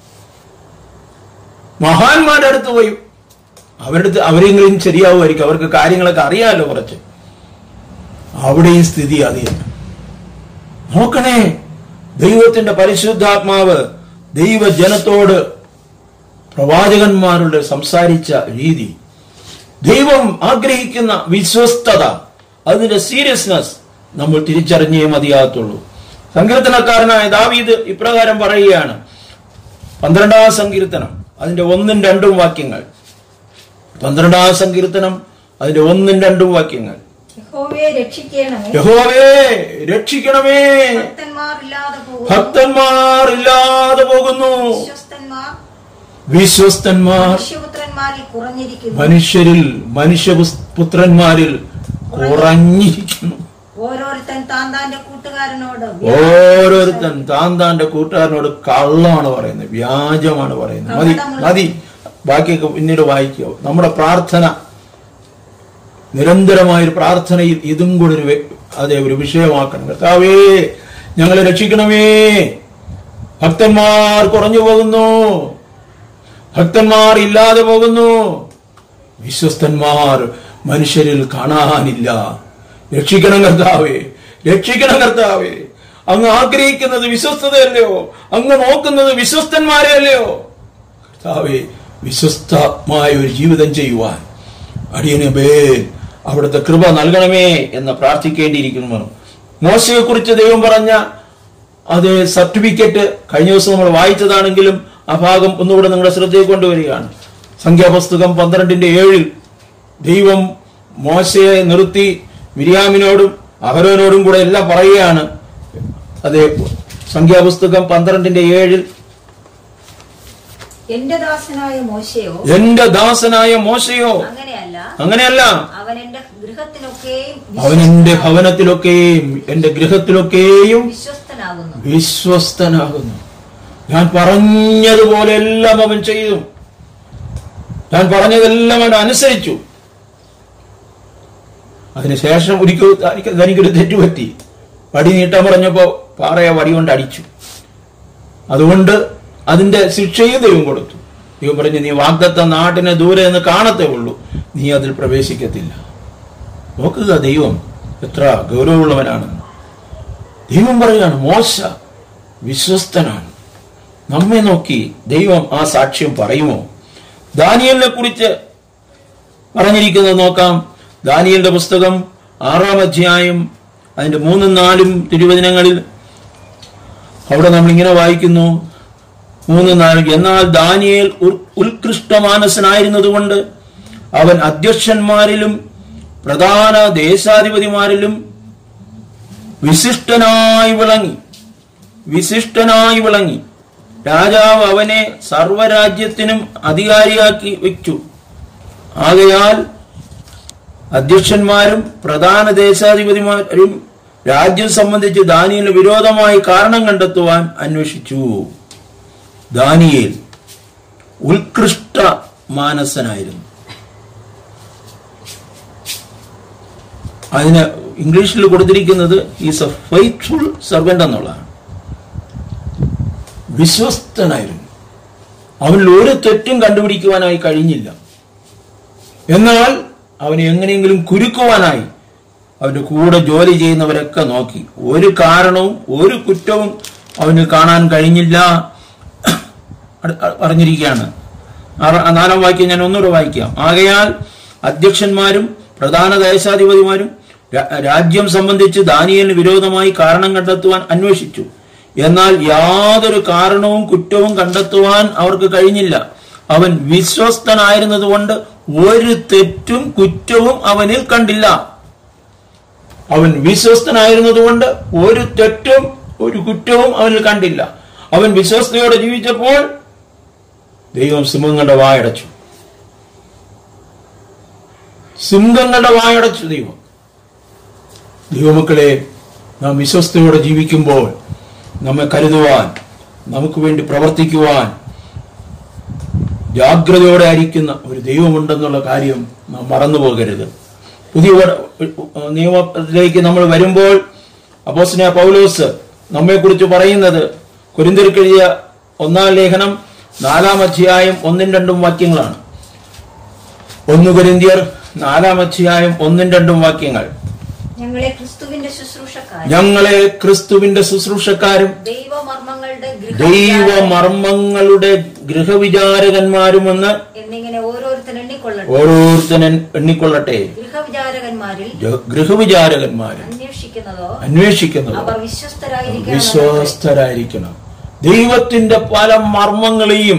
മഹാന്മാരുടെ അടുത്ത് പോയി അവരുടെ അവരെങ്കിലും ശരിയാവുമായിരിക്കും, അവർക്ക് കാര്യങ്ങളൊക്കെ അറിയാമല്ലോ കുറച്ച്. അവിടെയും സ്ഥിതി അറിയാം. നോക്കണേ, ദൈവത്തിന്റെ പരിശുദ്ധാത്മാവ് ദൈവജനത്തോട് പ്രവാചകന്മാരോട് സംസാരിച്ച രീതി, ദൈവം ആഗ്രഹിക്കുന്ന വിശ്വസ്തത, അതിന്റെ സീരിയസ്നെസ് നമ്മൾ തിരിച്ചറിഞ്ഞേ മതിയാകത്തുള്ളൂ. സങ്കീർത്തനക്കാരനായ ദാവീദ് ഇപ്രകാരം പറയുകയാണ്, പന്ത്രണ്ടാം സങ്കീർത്തനം അതിന്റെ ഒന്നും രണ്ടും വാക്യങ്ങൾ. പന്ത്രണ്ടാം സങ്കീർത്തനം അതിന്റെ ഒന്നും രണ്ടും വാക്യങ്ങൾ. യഹോവയെ രക്ഷിക്കണമേ, യഹോവേ രക്ഷിക്കണമേ, ഭക്തന്മാർ ഇല്ലാതെ പോകുന്നു, ഭക്തന്മാർ ഇല്ലാതെ പോകുന്നു, വിശ്വസ്തന്മാർ വിശ്വസ്തന്മാർ മനുഷ്യപുത്രന്മാരിൽ കുറഞ്ഞിരിക്കുന്നു, മനുഷ്യരിൽ മനുഷ്യപുത്രന്മാരിൽ കുറഞ്ഞിരിക്കുന്നു. ഓരോരുത്തൻ താൻ താന്റെ കൂട്ടുകാരനോട് ഓരോരുത്തൻ താൻ താന്റെ കൂട്ടുകാരനോട് കള്ളമാണ് പറയുന്നത്, വ്യാജമാണ് പറയുന്നത്. മതി മതി ബാക്കിയൊക്കെ പിന്നീട് വായിക്കോ. നമ്മുടെ പ്രാർത്ഥന, നിരന്തരമായൊരു പ്രാർത്ഥനയിൽ ഇതും കൂടി ഒരു അതേ ഒരു വിഷയമാക്കണം. കർത്താവേ ഞങ്ങളെ രക്ഷിക്കണമേ, ഭക്തന്മാർ കുറഞ്ഞു പോകുന്നു, ഭക്തന്മാർ ഇല്ലാതെ പോകുന്നു, വിശ്വസ്തന്മാർ മനുഷ്യരിൽ കാണാനില്ല. രക്ഷിക്കണം കർത്താവേ, രക്ഷിക്കണം കർത്താവേ. അങ്ങ് ആഗ്രഹിക്കുന്നത് വിശ്വസ്തതയല്ലയോ, അങ്ങ് നോക്കുന്നത് വിശ്വസ്തന്മാരെ അല്ലയോ. കർത്താവേ വിശ്വസ്തമായ ഒരു ജീവിതം ചെയ്യുവാൻ അടിയനെ മേൽ അവിടുത്തെ കൃപ നൽകണമേ എന്ന് പ്രാർത്ഥിക്കേണ്ടിയിരിക്കുന്നു. മോശയെ കുറിച്ച് ദൈവം പറഞ്ഞ അതേ സർട്ടിഫിക്കറ്റ് കഴിഞ്ഞ ദിവസം നമ്മൾ വായിച്ചതാണെങ്കിലും ആ ഭാഗം ഒന്നുകൂടെ നിങ്ങളുടെ ശ്രദ്ധയിൽ കൊണ്ടുവരികയാണ്. സംഖ്യാപുസ്തകം പന്ത്രണ്ടിന്റെ ഏഴിൽ ദൈവം മോശയെ നിർത്തി മിര്യാമിനോടും അഹരോനോടും കൂടെ എല്ലാം പറയുകയാണ്. അതേ സംഖ്യാപുസ്തകം പന്ത്രണ്ടിന്റെ ഏഴിൽ എന്റെ ദാസനായ മോശയോ എന്റെ ദാസനായ മോശയോ അങ്ങനെയല്ല അങ്ങനെയല്ല അവൻ എന്റെ ഗൃഹത്തിലൊക്കെയും അവൻ എന്റെ ഭവനത്തിലൊക്കെയും എന്റെ ഗൃഹത്തിലൊക്കെയും വിശ്വസ്തനാകുന്നു വിശ്വസ്തനാകുന്നു. ഞാൻ പറഞ്ഞതുപോലെ എല്ലാം അവൻ ചെയ്തു, ഞാൻ പറഞ്ഞതെല്ലാം അവൻ അനുസരിച്ചു. അതിനുശേഷം ഒരിക്കൽ തനിക്കൊരു തെറ്റുപറ്റി, വടി നീട്ടാൻ പറഞ്ഞപ്പോ പാറയെ വടി കൊണ്ട് അടിച്ചു. അതുകൊണ്ട് അതിന്റെ ശിക്ഷയും ദൈവം കൊടുത്തു. ദൈവം പറഞ്ഞു, നീ വാഗ്ദത്ത നാട്ടിനെ ദൂരെ നിന്ന് കാണത്തേ ഉള്ളൂ, നീ അതിൽ പ്രവേശിക്കത്തില്ല. നോക്കുക ദൈവം എത്ര ഗൗരവമുള്ളവനാണെന്ന്. ദൈവം പറയാണ് മോശ വിശ്വസ്തനാണ്. നമ്മെ നോക്കി ദൈവം ആ സാക്ഷ്യം പറയുമോ? ദാനിയേലിനെ കുറിച്ച് പറഞ്ഞിരിക്കുന്നത് നോക്കാം. ദാനിയേലിന്റെ പുസ്തകം ആറാം അധ്യായം അതിന്റെ മൂന്നും നാലും തിരുവചനങ്ങളിൽ അവിടെ നമ്മൾ ഇങ്ങനെ വായിക്കുന്നു. മൂന്ന് നാല് എന്നാൽ ദാനിയേൽ ഉത്കൃഷ്ട മാനസനായിരുന്നതുകൊണ്ട് അവൻ അധ്യക്ഷന്മാരിലും പ്രധാന ദേശാധിപതിമാരിലും വിശിഷ്ടനായി വിളങ്ങി വിശിഷ്ടനായി വിളങ്ങി രാജാവ് അവനെ സർവരാജ്യത്തിനും അധികാരിയാക്കി വെച്ചു. ആകയാൽ അധ്യക്ഷന്മാരും പ്രധാന ദേശാധിപതിമാരും രാജ്യം സംബന്ധിച്ച് ദാനിയേലിന് വിരോധമായി കാരണം കണ്ടെത്തുവാൻ അന്വേഷിച്ചു. ദാനിയേൽ ഉത്കൃഷ്ട മാനസനായിരുന്നു. അതിന് ഇംഗ്ലീഷിൽ കൊടുത്തിരിക്കുന്നത് ഈസ് എ ഫെയ്ത്ത്ഫുൾ സർവന്റ് എന്നുള്ളതാണ്. വിശ്വസ്തനായിരുന്നു. അവനിൽ ഒരു തെറ്റും കണ്ടുപിടിക്കുവാനായി കഴിഞ്ഞില്ല. എന്നാൽ അവനെ എങ്ങനെയെങ്കിലും കുരുക്കുവാനായി അവന്റെ കൂടെ ജോലി ചെയ്യുന്നവരൊക്കെ നോക്കി. ഒരു കാരണവും ഒരു കുറ്റവും അവന് കാണാൻ കഴിഞ്ഞില്ല. പറഞ്ഞിരിക്കുകയാണ് നാലാം വാക്യം, ഞാൻ ഒന്നുകൂടെ വായിക്കാം. ആകയാൽ അധ്യക്ഷന്മാരും പ്രധാന ദേശാധിപതിമാരും രാജ്യം സംബന്ധിച്ച് ദാനിയേലിന് വിരോധമായി കാരണം കണ്ടെത്തുവാൻ അന്വേഷിച്ചു. എന്നാൽ യാതൊരു കാരണവും കുറ്റവും കണ്ടെത്തുവാൻ അവർക്ക് കഴിഞ്ഞില്ല. അവൻ വിശ്വസ്തനായിരുന്നതുകൊണ്ട് ഒരു തെറ്റും കുറ്റവും അവനിൽ കണ്ടില്ല. അവൻ വിശ്വസ്തനായിരുന്നതുകൊണ്ട് ഒരു തെറ്റും ഒരു കുറ്റവും അവനിൽ കണ്ടില്ല. അവൻ വിശ്വസ്തയോടെ ജീവിച്ചപ്പോൾ ദൈവം സിംഹങ്ങളുടെ വായടച്ചു. സിംഹങ്ങളുടെ വായടച്ചു ദൈവം. ദൈവമക്കളെ, നാം വിശ്വസ്തയോടെ ജീവിക്കുമ്പോൾ നമ്മെ കരുതുവാൻ, നമുക്ക് വേണ്ടി പ്രവർത്തിക്കുവാൻ ജാഗ്രതയോടെ ആയിരിക്കുന്ന ഒരു ദൈവമുണ്ടെന്നുള്ള കാര്യം നാം മറന്നു പോകരുത്. പുതിയ നിയമത്തിലേക്ക് നമ്മൾ വരുമ്പോൾ അപ്പോസ്തലനായ പൗലോസ് നമ്മെക്കുറിച്ച് പറയുന്നത് കൊരിന്ത്യർക്കെഴുതിയ ഒന്നാം ലേഖനം നാലാം അധ്യായം ഒന്നും രണ്ടും വാക്യങ്ങളാണ്. ഒന്ന് കൊരിന്ത്യർ നാലാം അധ്യായം ഒന്നും രണ്ടും വാക്യങ്ങൾ. ഞങ്ങളെ ക്രിസ്തുവിന്റെ ശുശ്രൂഷക്കാരും ഞങ്ങളെ ക്രിസ്തുവിന്റെ ശുശ്രൂഷക്കാരും ദൈവമർമ്മങ്ങളുടെ ദൈവമർമ്മങ്ങളുടെ ഗൃഹവിചാരകന്മാരുമെന്ന് എന്നിങ്ങനെ ഓരോരുത്തൻ എണ്ണിക്കൊള്ളട്ടെ ഓരോരുത്തൻ എണ്ണിക്കൊള്ളട്ടെ. ഗൃഹവിചാരകന്മാരിൽ ഗൃഹവിചാരകന്മാരിൽ അന്വേഷിക്കുന്നതോ അന്വേഷിക്കുന്നതോ അവർ വിശ്വസ്തരായിരിക്കണം വിശ്വസ്തരായിരിക്കണം. ദൈവത്തിന്റെ പല മർമ്മങ്ങളെയും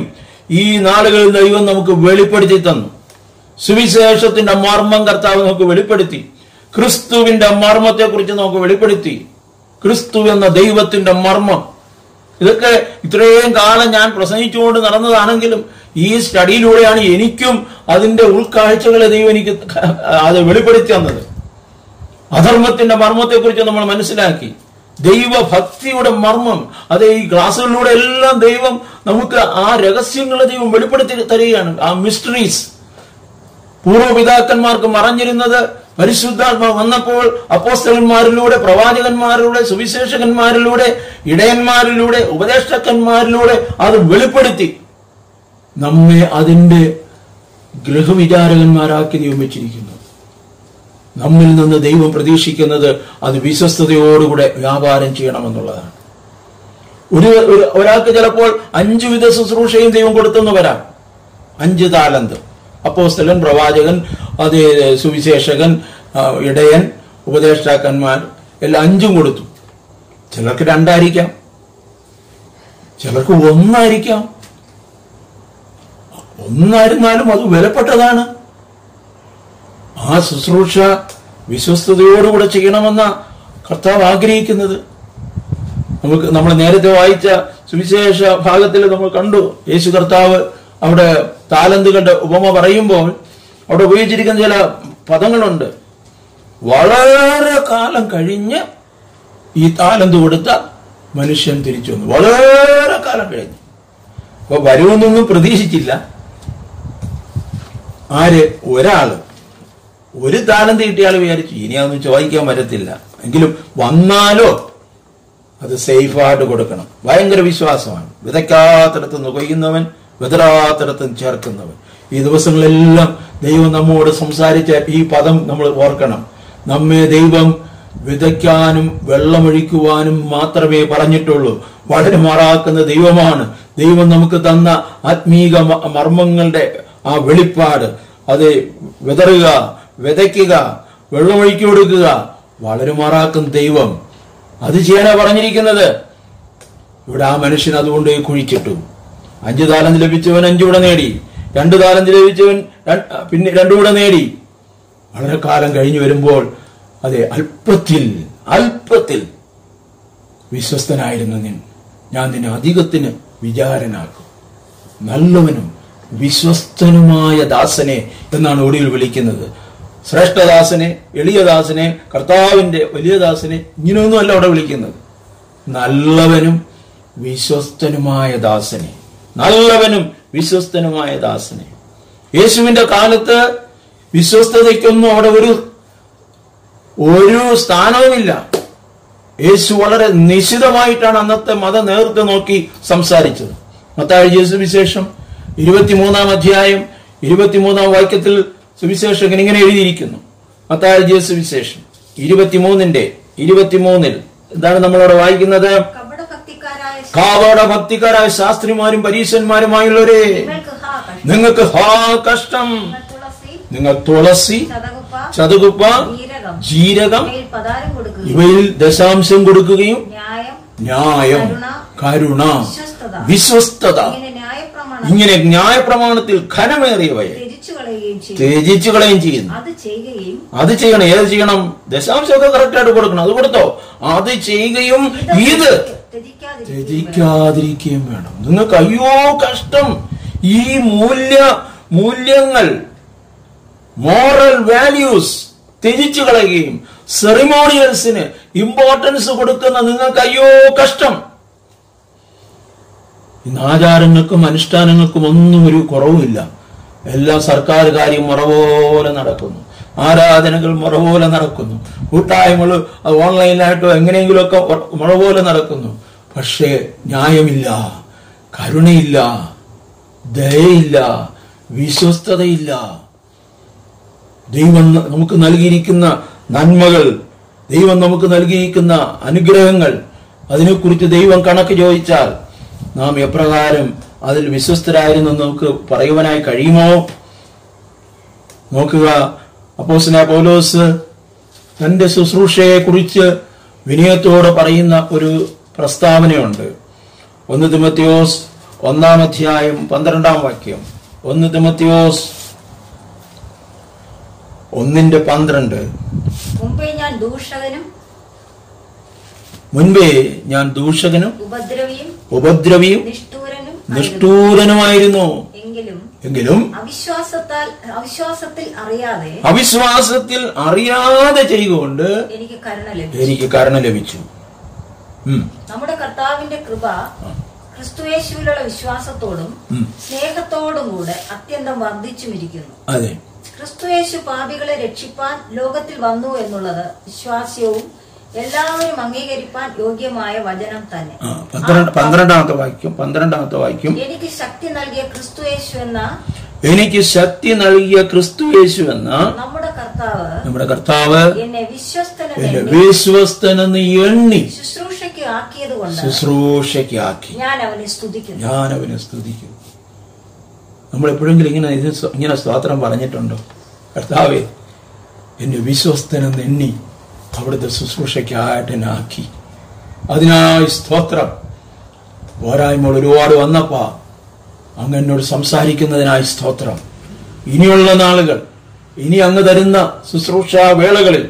ഈ നാളുകളിൽ ദൈവം നമുക്ക് വെളിപ്പെടുത്തി തന്നു. സുവിശേഷത്തിന്റെ മർമ്മം കർത്താവ് നമുക്ക് വെളിപ്പെടുത്തി. ക്രിസ്തുവിന്റെ മർമ്മത്തെ കുറിച്ച് നമുക്ക് വെളിപ്പെടുത്തി. ക്രിസ്തു എന്ന ദൈവത്തിന്റെ മർമ്മം. ഇതൊക്കെ ഇത്രയും കാലം ഞാൻ പ്രസംഗിച്ചുകൊണ്ട് നടന്നതാണെങ്കിലും ഈ സ്റ്റഡിയിലൂടെയാണ് എനിക്കും അതിന്റെ ഉൾക്കാഴ്ചകളെ ദൈവം എനിക്ക് അത് വെളിപ്പെടുത്തി തന്നത്. അധർമ്മത്തിന്റെ മർമ്മത്തെ കുറിച്ച് നമ്മൾ മനസ്സിലാക്കി. ദൈവഭക്തിയുടെ മർമ്മം അത് ഈ ക്ലാസ്സുകളിലൂടെ എല്ലാം ദൈവം നമുക്ക് ആ രഹസ്യങ്ങളെ ദൈവം വെളിപ്പെടുത്തി തരികയാണ്. ആ മിസ്റ്ററീസ് പൂർവ്വപിതാക്കന്മാർക്ക് മറഞ്ഞിരുന്നത് പരിശുദ്ധാത്മാവ് വന്നപ്പോൾ അപ്പോസ്തലന്മാരിലൂടെ, പ്രവാചകന്മാരിലൂടെ, സുവിശേഷകന്മാരിലൂടെ, ഇടയന്മാരിലൂടെ, ഉപദേഷ്ടാക്കന്മാരിലൂടെ അത് വെളിപ്പെടുത്തി നമ്മെ അതിന്റെ ഗൃഹവിചാരകന്മാരാക്കി നിയമിച്ചിരിക്കുന്നു. നമ്മിൽ നിന്ന് ദൈവം പ്രതീക്ഷിക്കുന്നത് അത് വിശ്വസ്തയോടുകൂടെ വ്യാപാരം ചെയ്യണമെന്നുള്ളതാണ്. ഒരു ഒരാൾക്ക് ചിലപ്പോൾ അഞ്ചു വിധ ശുശ്രൂഷയും ദൈവം കൊടുത്തെന്ന് വരാം. അഞ്ച് താലന്ത്, അപ്പോസ്തലൻ, പ്രവാചകൻ, അത് സുവിശേഷകൻ, ഇടയൻ, ഉപദേഷ്ടാക്കന്മാർ എല്ലാം അഞ്ചും കൊടുത്തു. ചിലർക്ക് രണ്ടായിരിക്കാം, ചിലർക്ക് ഒന്നായിരിക്കാം. ഒന്നായിരുന്നാലും അത് വിലപ്പെട്ടതാണ്. ആ ശുശ്രൂഷ വിശ്വസ്തയോടുകൂടെ ചെയ്യണമെന്ന കർത്താവ് ആഗ്രഹിക്കുന്നത്. നമുക്ക് നമ്മൾ നേരത്തെ വായിച്ച സുവിശേഷ ഭാഗത്തിൽ നമ്മൾ കണ്ടു, യേശു കർത്താവ് അവിടെ താലന്തുകളുടെ ഉപമ പറയുമ്പോൾ അവിടെ ഉപയോഗിച്ചിരിക്കുന്ന ചില പദങ്ങളുണ്ട്. വളരെ കാലം കഴിഞ്ഞ് ഈ താലന്ത് കൊടുത്ത മനുഷ്യൻ തിരിച്ചു വന്നു. വളരെ കാലം കഴിഞ്ഞ്. അപ്പൊ വരുമെന്നൊന്നും പ്രതീക്ഷിച്ചില്ല. ആര്? ഒരാള് ഒരു താലന്ത് കിട്ടിയാൽ വിചാരിച്ചു ഇനി അതൊന്നും ചോദിക്കാൻ വരത്തില്ല, എങ്കിലും വന്നാലോ അത് സേഫായിട്ട് കൊടുക്കണം. ഭയങ്കര വിശ്വാസമാണ്. വിതയ്ക്കാത്തിടത്ത് നിന്ന് കൊയ്യുന്നവൻ, വിതറാത്തിടത്ത് ചേർക്കുന്നവൻ. ഈ ദിവസങ്ങളെല്ലാം ദൈവം നമ്മോട് സംസാരിച്ച ഈ പദം നമ്മൾ ഓർക്കണം. നമ്മെ ദൈവം വിതയ്ക്കാനും വെള്ളമൊഴിക്കുവാനും മാത്രമേ പറഞ്ഞിട്ടുള്ളൂ. വളരെ മാറാക്കുന്ന ദൈവമാണ്. ദൈവം നമുക്ക് തന്ന ആത്മീക മർമ്മങ്ങളുടെ ആ വെളിപ്പാട്, അത് വിതറുക, വിതയ്ക്കുക, വെള്ളമൊഴിക്കി കൊടുക്കുക, വളരെ മാറാക്കുന്ന ദൈവം അത് ചെയ്യാനാ പറഞ്ഞിരിക്കുന്നത്. ഇവിടെ ആ മനുഷ്യൻ അതുകൊണ്ട് കുഴിച്ചിട്ടു. അഞ്ചു താലന്ത് ലഭിച്ചവൻ അഞ്ചുകൂടെ നേടി, രണ്ടു താലന്ത് ലഭിച്ചവൻ പിന്നെ രണ്ടുകൂടെ നേടി. വളരെ കാലം കഴിഞ്ഞു വരുമ്പോൾ അതെ അല്പത്തിൽ അല്പത്തിൽ വിശ്വസ്തനായിരുന്നു നിൻ, ഞാൻ നിന്നെ അധികത്തിന് വിചാരനാക്കും. നല്ലവനും വിശ്വസ്തനുമായ ദാസനെ എന്നാണ് ഒടുവിൽ വിളിക്കുന്നത്. ശ്രേഷ്ഠദാസനെ, എളിയദാസനെ, കർത്താവിന്റെ വലിയ ദാസനെ, ഇങ്ങനെയൊന്നുമല്ല അവിടെ വിളിക്കുന്നത്. നല്ലവനും വിശ്വസ്തനുമായ ദാസനെ, നല്ലവനും വിശ്വസ്തനുമായ ദാസനെ. യേശുവിന്റെ കാലത്ത് വിശ്വസ്തതയ്ക്കൊന്നും അവിടെ ഒരു ഒരു സ്ഥാനവുമില്ല. യേശു വളരെ നിശിതമായിട്ടാണ് അന്നത്തെ മത നേതൃത്വം നോക്കി സംസാരിച്ചത്. മത്തായി സുവിശേഷം ഇരുപത്തിമൂന്നാം അധ്യായം ഇരുപത്തിമൂന്നാം വാക്യത്തിൽ സുവിശേഷകൻ ഇങ്ങനെ എഴുതിയിരിക്കുന്നു. മത്തായി സുവിശേഷം ഇരുപത്തിമൂന്നിന്റെ ഇരുപത്തിമൂന്നിൽ എന്താണ് നമ്മളവിടെ വായിക്കുന്നത്? കാവട ഭക്തിക്കാരായ ശാസ്ത്രിമാരും പരീശന്മാരുമായുള്ളവരെ, നിങ്ങൾക്ക് ഹാ കഷ്ടം. നിങ്ങൾ തുളസി, ചതുകുപ്പ, ജീരകം ഇവയിൽ ദശാംശം കൊടുക്കുകയും ന്യായം, കരുണ, വിശ്വസ്തത, ഇങ്ങനെ ന്യായപ്രമാണത്തിൽ ഘനമേറിയവയെ ത്യജിച്ചു കളയും ചെയ്യുന്നു. അത് ചെയ്യണം. ഏത് ചെയ്യണം? ദശാംശമൊക്കെ കറക്റ്റ് ആയിട്ട് കൊടുക്കണം. അത് കൊടുത്തോ? അത് ചെയ്യുകയും ഇത് ത്യജിക്കാതിരിക്കുകയും വേണം. നിങ്ങൾക്ക് അയ്യോ കഷ്ടം. ഈ മൂല്യ മൂല്യങ്ങൾ മോറൽ വാല്യൂസ് ത്യജിച്ചു കളയുകയും സെറിമോണിയൽസിന് ഇമ്പോർട്ടൻസ് കൊടുക്കുന്ന നിങ്ങൾക്ക് അയ്യോ കഷ്ടം. ഇന്ന് ആചാരങ്ങൾക്കും അനുഷ്ഠാനങ്ങൾക്കും ഒന്നും ഒരു കുറവുമില്ല. എല്ലാം സർക്കാർ കാര്യം മുറപോലെ നടക്കുന്നു. ആരാധനകൾ മുറപോലെ നടക്കുന്നു. കൂട്ടായ്മകൾ ഓൺലൈനായിട്ടോ എങ്ങനെയെങ്കിലും ഒക്കെ മുറപോലെ നടക്കുന്നു. പക്ഷേ ന്യായമില്ല, കരുണയില്ല, ദയയില്ല, വിശ്വസ്തതയില്ല. ദൈവം നമുക്ക് നൽകിയിരിക്കുന്ന നന്മകൾ, ദൈവം നമുക്ക് നൽകിയിരിക്കുന്ന അനുഗ്രഹങ്ങൾ, അതിനെക്കുറിച്ച് ദൈവം കണക്ക് ചോദിച്ചാൽ നാം എപ്രകാരം അതിൽ വിശ്വസ്തരായിരുന്നു നമുക്ക് പറയുവാനായി കഴിയുമോ? നോക്കുക, അപ്പോസ്തലനായ പൗലോസ് തന്റെ ശുശ്രൂഷയെ കുറിച്ച് വിനയത്തോടെ പറയുന്ന ഒരു പ്രസ്താവനയുണ്ട്. ഒന്ന് തിമോഥെയോസ് ഒന്നാം അധ്യായം പന്ത്രണ്ടാം വാക്യം. ഒന്ന് തിമോത്തിയോസ് ഒന്നിന്റെ പന്ത്രണ്ട്. മുമ്പേ ഞാൻ ദൂഷകനും മുൻപേ ഞാൻ ദൂഷകനും ഉപദ്രവിയും ഉപദ്രവിയും നിഷ്ഠൂരനും നിഷ്ഠൂരനുമായിരുന്നു. എങ്കിലും എങ്കിലും അവിശ്വാസത്താൽ അവിശ്വാസത്തിൽ അറിയാതെ അവിശ്വാസത്തിൽ അറിയാതെ ചെയ്തുകൊണ്ട് എനിക്ക് കരുണ ലഭിച്ചു. എനിക്ക് കരുണ ലഭിച്ചു. ഉം. നമ്മുടെ കർത്താവിന്റെ കൃപ ക്രിസ്തുയേശുവിലുള്ള വിശ്വാസത്തോടും ഉം. സ്നേഹത്തോടും കൂടെ അത്യന്തം വർദ്ധിച്ചുമിരിക്കുന്നു. അതെ. ക്രിസ്തുയേശു പാപികളെ രക്ഷിപ്പാൻ ലോകത്തിൽ വന്നു എന്നുള്ളത് വിശ്വാസ്യവും എല്ലാവരും അംഗീകരിപ്പാൻ യോഗ്യമായ വചനം തന്നെ. ആ, പന്ത്രണ്ട് പന്ത്രണ്ടാമത്തെ വാക്യം പന്ത്രണ്ടാമത്തെ വാക്യം എനിക്ക് ശക്തി നൽകിയ ക്രിസ്തുയേശു എന്ന എനിക്ക് ശക്തി നൽകിയ ക്രിസ്തുയേശു എന്ന നമ്മുടെ കർത്താവ് നമ്മുടെ കർത്താവ് എന്നെ വിശ്വസ്തനെന്ന് എന്നെ എണ്ണി വിശ്വസ്തനെന്ന് എണ്ണി ശുശ്രൂഷയ്ക്ക് ആക്കിയത് കൊണ്ട് ശുശ്രൂഷയ്ക്കാക്കി ഞാൻ അവനെ സ്തുതിക്കുന്നു. ഞാൻ അവനെ സ്തുതിക്കുന്നു. നമ്മൾ എപ്പോഴെങ്കിലും ഇങ്ങനെ ഇത് സ്വ- ഇങ്ങനെ സ്തോത്രം പറഞ്ഞിട്ടുണ്ടോ? കർത്താവേ, എന്നെ വിശ്വസ്തനെന്ന് എണ്ണി അവിടുത്തെ ശുശ്രൂഷയ്ക്കായിട്ട് എന്നെ ആക്കി. അതിനായി സ്തോത്രം. പോരായ്മകൾ ഒരുപാട് വന്നപ്പാ അങ്ങ് എന്നോട് സംസാരിക്കുന്നതിനായി സ്തോത്രം. ഇനിയുള്ള നാളുകൾ, ഇനി അങ്ങ് തരുന്ന ശുശ്രൂഷാ വേളകളിൽ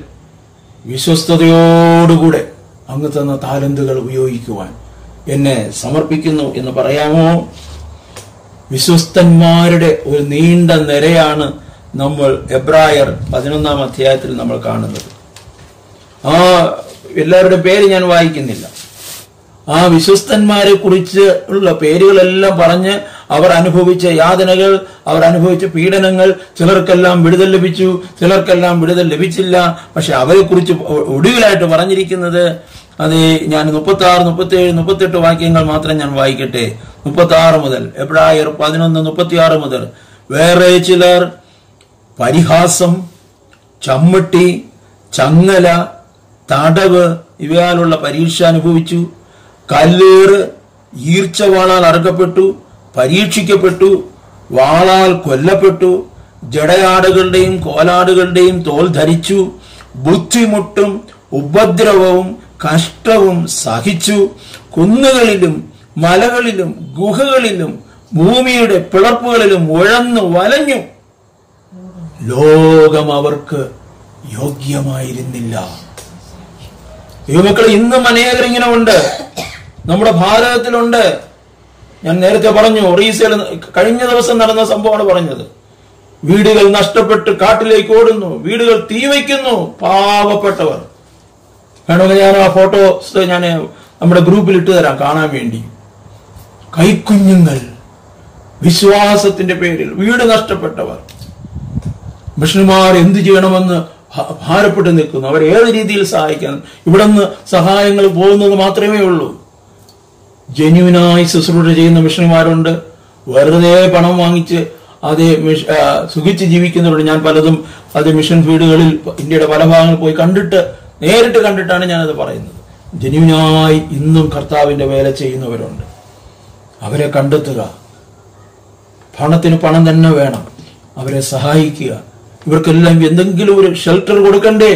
വിശ്വസ്തയോടുകൂടെ അങ്ങ് തന്ന താലന്തുകൾ ഉപയോഗിക്കുവാൻ എന്നെ സമർപ്പിക്കുന്നു എന്ന് പറയാമോ? വിശ്വസ്തന്മാരുടെ ഒരു നീണ്ട നിരയാണ് നമ്മൾ എബ്രായർ പതിനൊന്നാം അധ്യായത്തിൽ നമ്മൾ കാണുന്നത്. ആ എല്ലാവരുടെ പേര് ഞാൻ വായിക്കുന്നില്ല. ആ വിശ്വസ്തന്മാരെ കുറിച്ച് ഉള്ള പേരുകളെല്ലാം പറഞ്ഞ് അവർ അനുഭവിച്ച യാതനകൾ, അവർ അനുഭവിച്ച പീഡനങ്ങൾ, ചിലർക്കെല്ലാം വിടുതൽ ലഭിച്ചു, ചിലർക്കെല്ലാം വിടുതൽ ലഭിച്ചില്ല. പക്ഷെ അവരെ കുറിച്ച് ഒടുവിലായിട്ട് പറഞ്ഞിരിക്കുന്നത്, അത് ഞാൻ മുപ്പത്തി ആറ് മുപ്പത്തി ഏഴ് മുപ്പത്തെട്ട് വാക്യങ്ങൾ മാത്രം ഞാൻ വായിക്കട്ടെ. മുപ്പത്തി ആറ് മുതൽ, എബ്രായർ പതിനൊന്ന് മുപ്പത്തി ആറ് മുതൽ. വേറെ ചിലർ പരിഹാസം, ചമ്മട്ടി, ചങ്ങല, തടവ് ഇവയാലുള്ള പരീക്ഷ അനുഭവിച്ചു. കല്ലേറ്, ഈർച്ചവാളാൽ അറുക്കപ്പെട്ടു, പരീക്ഷിക്കപ്പെട്ടു, വാളാൽ കൊല്ലപ്പെട്ടു, ജടയാടുകളുടെയും കോലാടുകളുടെയും തോൽ ധരിച്ചു, ബുദ്ധിമുട്ടും ഉപദ്രവവും കഷ്ടവും സഹിച്ചു. കുന്നുകളിലും മലകളിലും ഗുഹകളിലും ഭൂമിയുടെ പിളർപ്പുകളിലും ഉഴന്നു വലഞ്ഞു. ലോകം അവർക്ക് യോഗ്യമായിരുന്നില്ല. യുവമക്കൾ, ഇന്നും അനേകർ ഇങ്ങനെ ഉണ്ട്, നമ്മുടെ ഭാരതത്തിലുണ്ട്. ഞാൻ നേരത്തെ പറഞ്ഞു, ഒറീസയിൽ കഴിഞ്ഞ ദിവസം നടന്ന സംഭവമാണ് പറഞ്ഞത്. വീടുകൾ നഷ്ടപ്പെട്ട് കാട്ടിലേക്ക് ഓടുന്നു, വീടുകൾ തീവയ്ക്കുന്നു പാവപ്പെട്ടവർ. വേണമെങ്കിൽ ഞാൻ ആ ഫോട്ടോസ് ഞാൻ നമ്മുടെ ഗ്രൂപ്പിൽ ഇട്ട് തരാം കാണാൻ വേണ്ടി. കൈക്കുഞ്ഞുങ്ങൾ വിശ്വാസത്തിന്റെ പേരിൽ വീട് നഷ്ടപ്പെട്ടവർ. മിഷണറിമാർ എന്ത് ചെയ്യണമെന്ന് ഭാരപ്പെട്ട് നിൽക്കുന്നു. അവരെ ഏത് രീതിയിൽ സഹായിക്കാൻ ഇവിടെ നിന്ന് സഹായങ്ങൾ പോകുന്നത് മാത്രമേ ഉള്ളൂ. ജെന്യുവിനായി ശുശ്രൂഷ ചെയ്യുന്ന മിഷണറിമാരുണ്ട്, വെറുതെ പണം വാങ്ങിച്ച് അതേ സുഖിച്ച് ജീവിക്കുന്നവരുണ്ട്. ഞാൻ പലതും അത് മിഷൻ ഫീൽഡുകളിൽ ഇന്ത്യയുടെ പല ഭാഗങ്ങളിൽ പോയി കണ്ടിട്ട് നേരിട്ട് കണ്ടിട്ടാണ് ഞാനത് പറയുന്നത്. ജെന്യുവിനായി ഇന്നും കർത്താവിന്റെ വേല ചെയ്യുന്നവരുണ്ട്. അവരെ കണ്ടെത്തുക. പണത്തിന് പണം തന്നെ വേണം, അവരെ സഹായിക്കുക. ഇവർക്കെല്ലാം എന്തെങ്കിലും ഒരു ഷെൽട്ടർ കൊടുക്കണ്ടേ?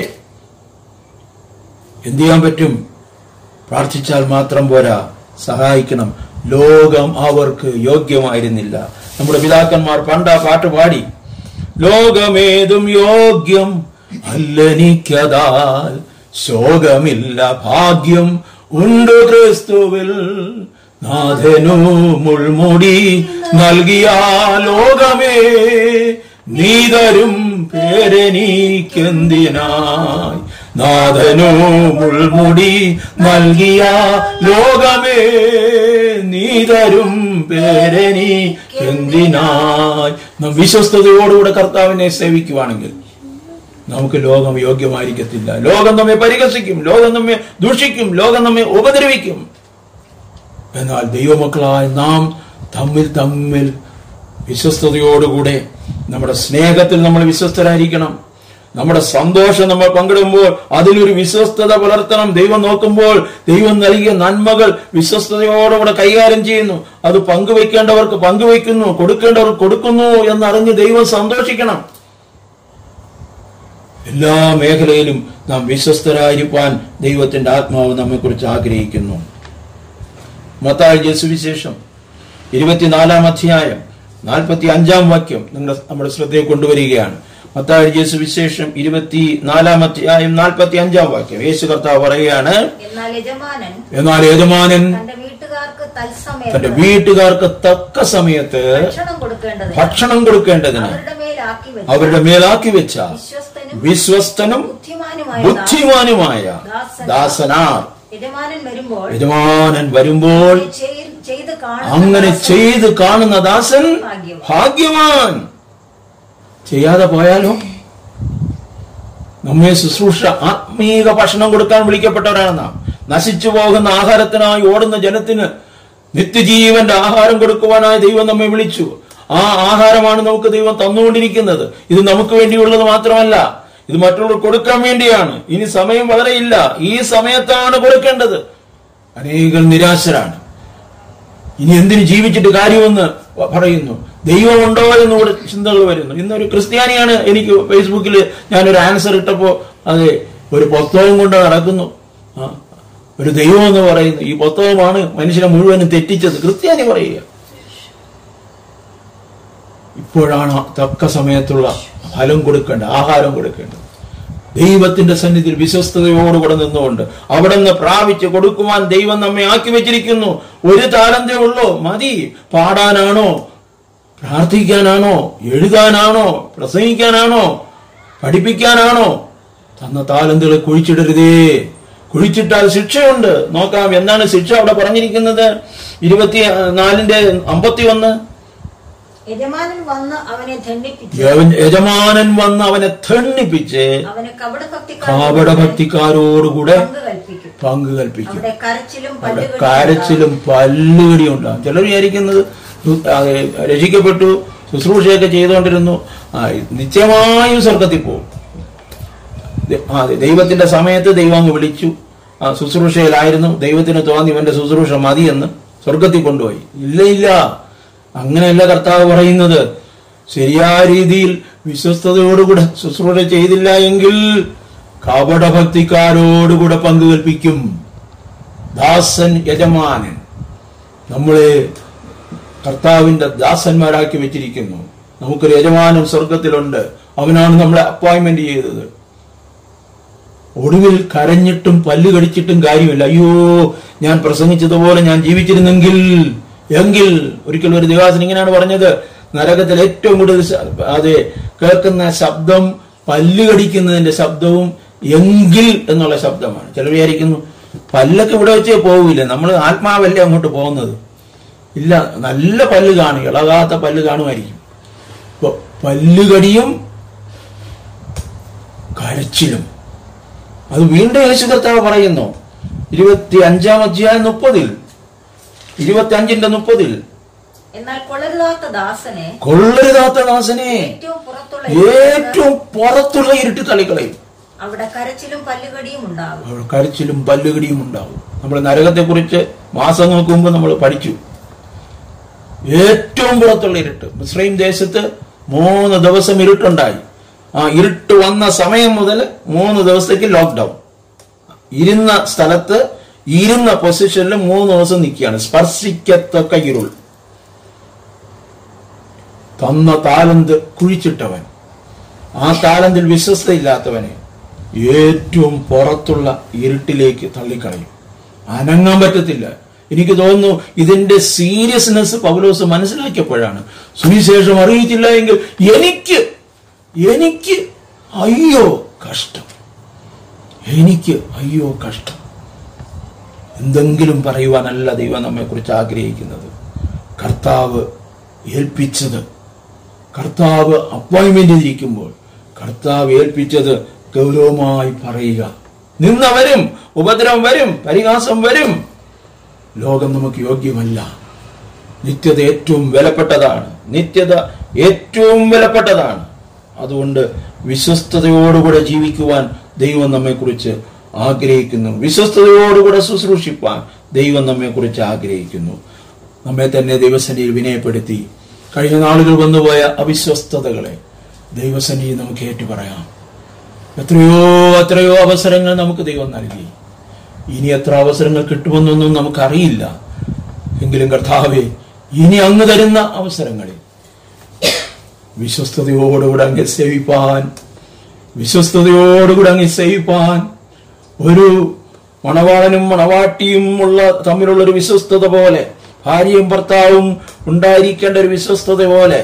എന്ത് ചെയ്യാൻ പറ്റും? പ്രാർത്ഥിച്ചാൽ മാത്രം പോരാ, സഹായിക്കണം. ലോകം അവർക്ക് യോഗ്യമായിരുന്നില്ല. നമ്മുടെ പിതാക്കന്മാർ പണ്ട് ആ പാട്ട് പാടി, ലോകമേതും യോഗ്യം അല്ലെനിക്കതാൽ ശോകമില്ല ഭാഗ്യം ഉണ്ട് ക്രിസ്തുവിൽ. നാഥനു മുൾമുടി നൽകിയ ലോകമേ നീതരും പേരെനിക്കെന്തിനായി. നാഥനു മുൾമുടി നൽകിയ ലോകമേ നീതരും പേരെനിക്കെന്തിനായി. നാം വിശ്വസ്തയോടുകൂടെ കർത്താവിനെ സേവിക്കുവാണെങ്കിൽ നമുക്ക് ലോകം യോഗ്യമായിരിക്കത്തില്ല. ലോകം നമ്മെ പരിഹസിക്കും, ലോകം നമ്മെ ദൂഷിക്കും, ലോകം നമ്മെ ഉപദ്രവിക്കും. എന്നാൽ ദൈവമക്കളായ നാം തമ്മിൽ തമ്മിൽ വിശ്വസ്തയോടുകൂടെ നമ്മുടെ സ്നേഹത്തിൽ നമ്മൾ വിശ്വസ്തരായിരിക്കണം. നമ്മുടെ സന്തോഷം നമ്മൾ പങ്കിടുമ്പോൾ അതിലൊരു വിശ്വസ്തത പുലർത്തണം. ദൈവം നോക്കുമ്പോൾ ദൈവം നൽകിയ നന്മകൾ വിശ്വസ്തയോടുകൂടെ കൈകാര്യം ചെയ്യുന്നു. അത് പങ്കുവെക്കേണ്ടവർക്ക് പങ്കുവെക്കുന്നു, കൊടുക്കേണ്ടവർക്ക് കൊടുക്കുന്നു എന്നറിഞ്ഞ് ദൈവം സന്തോഷിക്കണം. എല്ലാ മേഖലയിലും നാം വിശ്വസ്തരായിരിക്കാൻ ദൈവത്തിന്റെ ആത്മാവ് നമ്മെക്കുറിച്ച് ആഗ്രഹിക്കുന്നു. മത്തായി സുവിശേഷം ഇരുപത്തിനാലാം അധ്യായം നാൽപ്പത്തി അഞ്ചാം വാക്യം നിങ്ങൾ നമ്മുടെ ശ്രദ്ധയെ കൊണ്ടുവരികയാണ്. മത്തായി സുവിശേഷം ഇരുപത്തി നാലാം അധ്യായം നാൽപ്പത്തി അഞ്ചാം വാക്യം യേശു കർത്താവ് പറയുകയാണ്, എന്നാൽ യജമാനൻ എന്നാൽ യജമാനൻ തന്റെ വീട്ടുകാർക്ക് തൽസമയത്ത് തന്റെ വീട്ടുകാർക്ക് തക്ക സമയത്ത് ഭക്ഷണം കൊടുക്കേണ്ടതിന് ഭക്ഷണം കൊടുക്കേണ്ടതിന് അവരുടെ മേലാക്കി വെച്ച അവരുടെ മേലാക്കി വെച്ച വിശ്വസ്തനും വിശ്വസ്തനും ബുദ്ധിമാനുമായ ബുദ്ധിമാനുമായ ദാസനാർ യജമാനൻ വരുമ്പോൾ യജമാനൻ വരുമ്പോൾ ചെയ്- ചെയ്ത് കാണുന്ന അങ്ങനെ ദാസൻ ചെയ്ത് കാണുന്ന ദാസൻ ഭാഗ്യവാൻ. ചെയ്യാതെ പോയാലോ? നമ്മെ ശുശ്രൂഷ ആത്മീക ഭക്ഷണം കൊടുക്കാൻ വിളിക്കപ്പെട്ടവരാണ് നാം. നശിച്ചു പോകുന്ന ആഹാരത്തിനായി ഓടുന്ന ജനത്തിന് നിത്യജീവന്റെ ആഹാരം കൊടുക്കുവാനായി ദൈവം നമ്മെ വിളിച്ചു. ആ ആഹാരമാണ് നമുക്ക് ദൈവം തന്നുകൊണ്ടിരിക്കുന്നത്. ഇത് നമുക്ക് വേണ്ടിയുള്ളത് മാത്രമല്ല, ഇത് മറ്റുള്ളവർ കൊടുക്കാൻ വേണ്ടിയാണ്. ഇനി സമയം വളരെ ഇല്ല. ഈ സമയത്താണ് കൊടുക്കേണ്ടത്. അനേകം നിരാശരാണ്. ഇനി എന്തിനു ജീവിച്ചിട്ട് കാര്യമെന്ന് പറയുന്നു. ദൈവമുണ്ടോ എന്നുകൂടെ ചിന്തകൾ വരുന്നു. ഇന്നൊരു ക്രിസ്ത്യാനിയാണ് എനിക്ക് ഫേസ്ബുക്കിൽ ഞാനൊരു ആൻസർ ഇട്ടപ്പോ അതെ ഒരു പുസ്തകം കൊണ്ട് നടക്കുന്നു, ആ ഒരു ദൈവം എന്ന് പറയുന്നു. ഈ പുസ്തകമാണ് മനുഷ്യനെ മുഴുവനും തെറ്റിച്ചത്. ക്രിസ്ത്യാനി പറയുക. ഇപ്പോഴാണ് തക്ക സമയത്തുള്ള ഫലം കൊടുക്കേണ്ടത്, ആഹാരം കൊടുക്കേണ്ടത്. ദൈവത്തിന്റെ സന്നിധിയിൽ വിശ്വസ്തയോടുകൂടെ നിന്നുകൊണ്ട് അവിടെ നിന്ന് പ്രാപിച്ച് കൊടുക്കുവാൻ ദൈവം നമ്മെ ആക്കി വെച്ചിരിക്കുന്നു. ഒരു താലന്തേ ഉള്ളൂ, മതി. പാടാനാണോ, പ്രാർത്ഥിക്കാനാണോ, എഴുതാനാണോ, പ്രസംഗിക്കാനാണോ, പഠിപ്പിക്കാനാണോ? തന്ന താലന്തുകളെ കുഴിച്ചിടരുതേ. കുഴിച്ചിട്ടാൽ ശിക്ഷയുണ്ട്. നോക്കാം എന്താണ് ശിക്ഷ അവിടെ പറഞ്ഞിരിക്കുന്നത്. ഇരുപത്തി നാലിന്റെ അമ്പത്തി ഒന്ന് യജമാനൻ വന്ന് അവനെ ധണ്ഡിപ്പിച്ച് യജമാനൻ വന്ന് അവനെ ധണ്ഡിപ്പിച്ച് അവനെ കപടഭക്തിക്കാരോടുകൂടെ പങ്ക് കൽപ്പിക്കും. പങ്ക് കൽപ്പിക്കും. അവിടെ കരച്ചിലും അവിടെ പല്ലുകടിയും കരച്ചിലും പല്ലുകടിയും ഉണ്ടാകും. ചിലർ വിചാരിക്കുന്നത് രക്ഷിക്കപ്പെട്ടു, ശുശ്രൂഷയൊക്കെ ചെയ്തുകൊണ്ടിരുന്നു, നിശ്ചയമായും സ്വർഗത്തിൽ പോകും. അതെ, ദൈവത്തിന്റെ സമയത്ത് ദൈവം അങ്ങ് വിളിച്ചു, ആ ശുശ്രൂഷയിലായിരുന്നു, ദൈവത്തിന് തോന്നി ഇവന്റെ ശുശ്രൂഷ മതിയെന്ന് സ്വർഗത്തിൽ കൊണ്ടുപോയി. ഇല്ല ഇല്ല, അങ്ങനെയല്ല കർത്താവ് പറയുന്നത്. ശരിയായ രീതിയിൽ വിശ്വസ്തയോടുകൂടെ ശുശ്രൂഷ ചെയ്തില്ല എങ്കിൽ കപടഭക്തിക്കാരോടുകൂടെ പങ്കുകൽപ്പിക്കും. ദാസൻ യജമാനൻ നമ്മളെ കർത്താവിന്റെ ദാസന്മാരാക്കി വെച്ചിരിക്കുന്നു. നമുക്കൊരു യജമാനൻ സ്വർഗത്തിലുണ്ട്. അവനാണ് നമ്മളെ അപ്പോയിന്റ്മെന്റ് ചെയ്തത്. ഒടുവിൽ കരഞ്ഞിട്ടും പല്ല് കടിച്ചിട്ടും കാര്യമില്ല. അയ്യോ, ഞാൻ പ്രസംഗിച്ചതുപോലെ ഞാൻ ജീവിച്ചിരുന്നെങ്കിൽ എങ്കിൽ. ഒരിക്കലും ഒരു ദിവസം ഇങ്ങനെയാണ് പറഞ്ഞത്, നരകത്തിൽ ഏറ്റവും കൂടുതൽ അതെ കേൾക്കുന്ന ശബ്ദം പല്ല് കടിക്കുന്നതിന്റെ ശബ്ദവും എങ്കിൽ എന്നുള്ള ശബ്ദമാണ്. ചിലർ വിചാരിക്കുന്നു പല്ലൊക്കെ ഇവിടെ വെച്ചേ പോവില്ല, നമ്മൾ ആത്മാവല്ലേ അങ്ങോട്ട് പോകുന്നത്. ഇല്ല, നല്ല പല്ല് കാണും, ഇളകാത്ത പല്ല് കാണുമായിരിക്കും. ഇപ്പൊ പല്ലുകടിയും കരച്ചിലും അത് വീണ്ടും യേശു കർത്താവ് പറയുന്നു. ഇരുപത്തി അഞ്ചാം അധ്യായം മുപ്പതിൽ ഇരുപത്തി അഞ്ചിന്റെ മുപ്പതിൽ എന്നാൽ കൊള്ളരുതാത്ത ദാസനെ കൊള്ളരുതാത്ത ദാസനെ ഏറ്റവും പുറത്തുള്ള ഏറ്റവും പുറത്തുള്ള ഇരുട്ടി തള്ളിക്കളയും. അവിടെ കരച്ചിലും പല്ലുകടിയും ഉണ്ടാകും. അവിടെ കരച്ചിലും പല്ലുകടിയും ഉണ്ടാവും. നമ്മൾ നരകത്തെ കുറിച്ച് മാസങ്ങൾക്ക് മുമ്പ് നമ്മൾ പഠിച്ചു. ഏറ്റവും പുറത്തുള്ള ഇരുട്ട്. മിസ്രൈം ദേശത്ത് മൂന്ന് ദിവസം ഇരുട്ടുണ്ടായി. ആ ഇരുട്ട് വന്ന സമയം മുതൽ മൂന്ന് ദിവസത്തേക്ക് ലോക്ക്ഡൌൺ. ഇരുന്ന സ്ഥലത്ത് ഇരുന്ന പൊസിഷനിൽ മൂന്ന് ദിവസം നിൽക്കുകയാണ്. സ്പർശിക്കത്തക്ക ഇരുൾ. തന്ന താലന്ത് കുഴിച്ചിട്ടവൻ, ആ താലന്തിൽ വിശ്വസ്തയില്ലാത്തവനെ ഏറ്റവും പുറത്തുള്ള ഇരുട്ടിലേക്ക് തള്ളിക്കളയും. അനങ്ങാൻ പറ്റത്തില്ല. എനിക്ക് തോന്നുന്നു ഇതിന്റെ സീരിയസ്നെസ് പൗലോസ് മനസ്സിലാക്കിയപ്പോഴാണ് സുവിശേഷം അറിയിച്ചില്ല എങ്കിൽ എനിക്ക് എനിക്ക് അയ്യോ കഷ്ടം, എനിക്ക് അയ്യോ കഷ്ടം. എന്തെങ്കിലും പറയുവാനല്ല ദൈവം നമ്മെ കുറിച്ച് ആഗ്രഹിക്കുന്നത്. കർത്താവ് ഏൽപ്പിച്ചത്, കർത്താവ് അപ്പോയിന്റ്മെന്റ് ചെയ്തിരിക്കുമ്പോൾ കർത്താവ് ഏൽപ്പിച്ചത് ഗൗരവമായി പറയുക. നിന്ന വരും, ഉപദ്രവം വരും, പരിഹാസം വരും. ലോകം നമുക്ക് യോഗ്യമല്ല. നിത്യത ഏറ്റവും വിലപ്പെട്ടതാണ്. നിത്യത ഏറ്റവും വിലപ്പെട്ടതാണ്. അതുകൊണ്ട് വിശ്വസ്തയോടുകൂടെ ജീവിക്കുവാൻ ദൈവം നമ്മെക്കുറിച്ച് ആഗ്രഹിക്കുന്നു. വിശ്വസ്തയോടുകൂടെ ശുശ്രൂഷിപ്പാൻ ദൈവം നമ്മെക്കുറിച്ച് ആഗ്രഹിക്കുന്നു. നമ്മെ തന്നെ ദൈവസന്നിധിയിൽ വിനയപ്പെടുത്തി കഴിഞ്ഞ നാളുകൾ വന്നുപോയ അവിശ്വസ്തതകളെ ദൈവസന്നിധിയിൽ നമുക്ക് ഏറ്റുപറയാം. എത്രയോ എത്രയോ അവസരങ്ങൾ നമുക്ക് ദൈവം നൽകി. ഇനി എത്ര അവസരങ്ങൾ കിട്ടുമെന്നൊന്നും നമുക്കറിയില്ല. എങ്കിലും കർത്താവേ, ഇനി അങ്ങ് തരുന്ന അവസരങ്ങളിൽ വിശ്വസ്തയോടുകൂടെ അങ്ങ് സേവിപ്പാൻ വിശ്വസ്തയോടുകൂടെ അങ്ങ് സേവിപ്പാൻ ഒരു മണവാളനും മണവാട്ടിയും ഉള്ള തമ്മിലുള്ള ഒരു വിശ്വസ്തത പോലെ, ഭാര്യയും ഭർത്താവും ഉണ്ടായിരിക്കേണ്ട ഒരു വിശ്വസ്തത പോലെ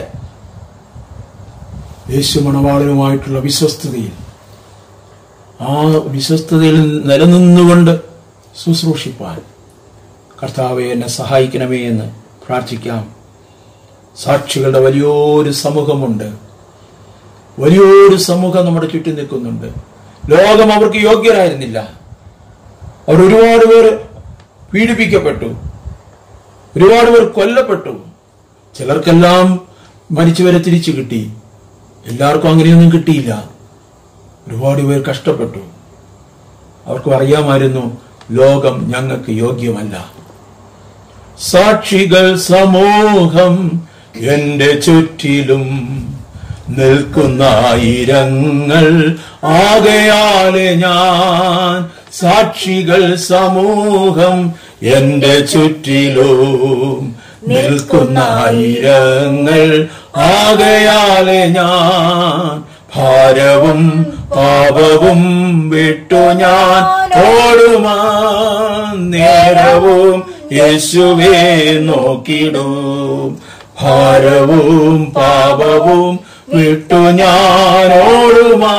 യേശു മണവാളനുമായിട്ടുള്ള വിശ്വസ്തതയിൽ, ആ വിശ്വസ്തതയിൽ നിലനിന്നുകൊണ്ട് ശുശ്രൂഷിപ്പാൻ കർത്താവെ എന്നെ സഹായിക്കണമേ എന്ന് പ്രാർത്ഥിക്കാം. സാക്ഷികളുടെ വലിയൊരു സമൂഹമുണ്ട്. വലിയൊരു സമൂഹം നമ്മുടെ ചുറ്റും നിൽക്കുന്നുണ്ട്. ലോകം അവർക്ക് യോഗ്യരായിരുന്നില്ല. അവർ ഒരുപാട് പേർ പീഡിപ്പിക്കപ്പെട്ടു, ഒരുപാട് പേർ കൊല്ലപ്പെട്ടു. ചിലർക്കെല്ലാം മരിച്ചവരെ തിരിച്ചു കിട്ടി. എല്ലാവർക്കും അങ്ങനെയൊന്നും കിട്ടിയില്ല. ഒരുപാട് പേർ കഷ്ടപ്പെട്ടു. അവർക്കും അറിയാമായിരുന്നു ലോകം ഞങ്ങൾക്ക് യോഗ്യമല്ല. സാക്ഷികൾ സമൂഹം എന്റെ ചുറ്റിലും നിൽക്കുന്നായിരങ്ങൾ ആകയാലെ ഞാൻ, സാക്ഷികൾ സമൂഹം എന്റെ ചുറ്റിലും നിൽക്കുന്നായിരങ്ങൾ ആകയാലെ ഞാൻ, ഭാരവും പാപവും വിട്ടു ഞാൻ ഓടുമാ നേരവും യേശുവേ നോക്കിടും, ഭാരവും പാപവും വിട്ടു ഞാൻ ഓടുമാ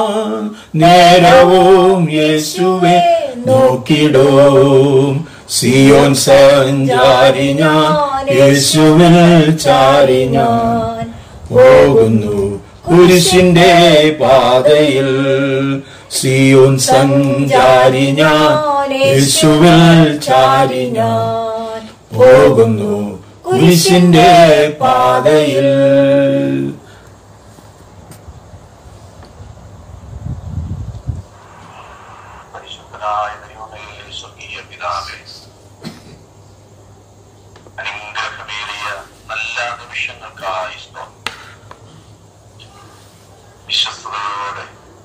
നേരവും യേശുവേ നോക്കിടും. സിയോൻ സഞ്ചാരി ഞാൻ യേശുവിൽ ചാരി ഞാൻ പോകുന്നു കുരിശിന്റെ പാതയിൽ. സിയോൻ സഞ്ചാരി ഞാൻ യേശുവിൽ ചാരി ഞാൻ പോകുന്നു കുരിശിന്റെ പാതയിൽ. പരിശുദ്ധനായ ദൈവമേ, സ്വർഗീയ പിതാവേ, അനുഗ്രഹമേറിയ നല്ല നിമിഷങ്ങൾക്കായി സ്തോത്രം. വിശ്വസ്തയോടെ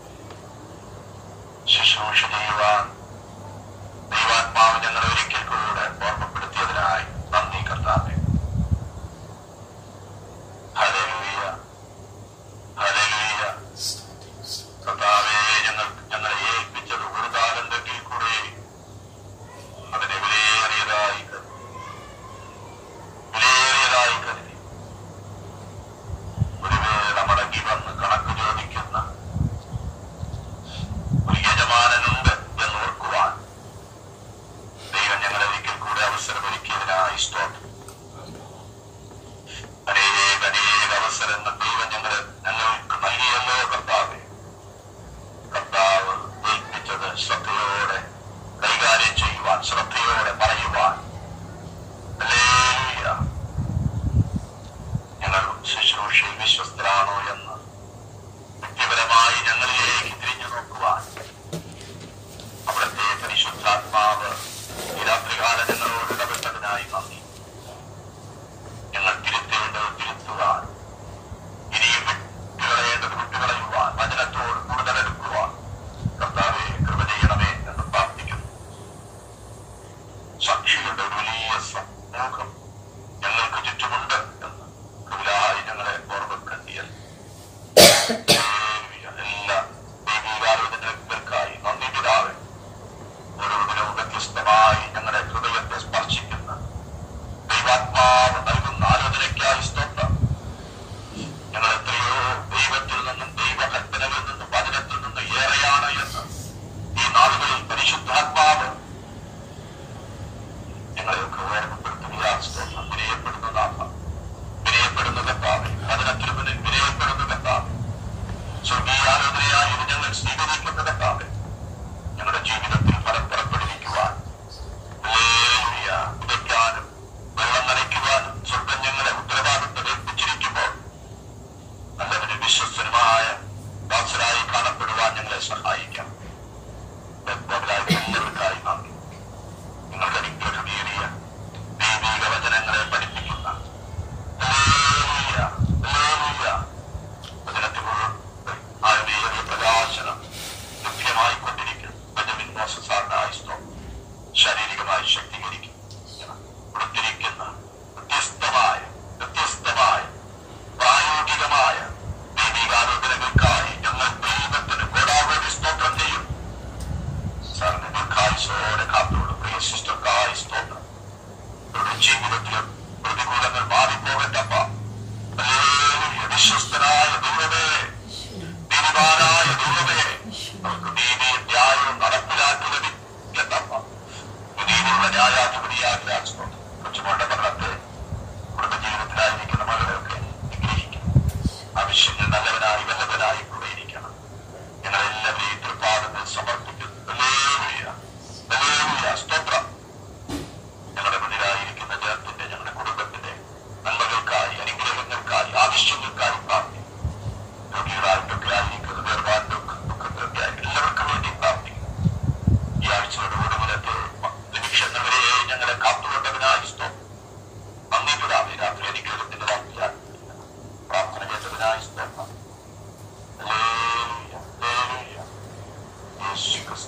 ശുശ്രൂഷ ചെയ്യുവാൻ ദൈവാത്മാവ് ഞങ്ങളെ ഒരിക്കൽ കൂടെ ഓർമ്മപ്പെടുത്തിയതിനായി നന്ദി കർത്താവേ. Hallelujah, hallelujah. കർത്താവേ, ഞങ്ങൾ ഞങ്ങളെ ഏൽപ്പിച്ചത് ഒരു താലന്തെങ്കിൽ കൂടെ അതിനെ വിലയേറിയതായി കരുതി വിലയേറിയതായി കരുതി ഒരു വേള മടങ്ങി വന്ന് കണക്ക് ചോദിക്കുന്ന ഒരു യജമാനനുണ്ട് എന്ന്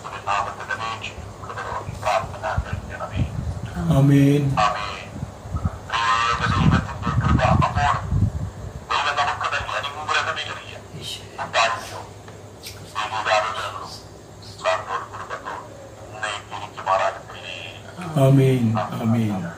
യേശുക്രിസ്തുവിൻ നാമത്തിൽ അപേക്ഷിക്കുന്നു. കൃപയോടെ പ്രാർത്ഥന കഴിക്കണമേ. ആമേൻ. ആമേൻ. ദൈവ ദൈവത്തിന്റെ കൃപ നമ്മോടും ദൈവം നമുക്ക് നൽകി അനുഗ്രഹമേറിയ കൂട്ടായ്മയോ ദൈവാലോചനകളും സാറിനോട് കുടുംബത്തോട് ഇന്നേക്ക് ഇരിക്കുമാറാകട്ടെ. ആമേൻ. ആമേൻ.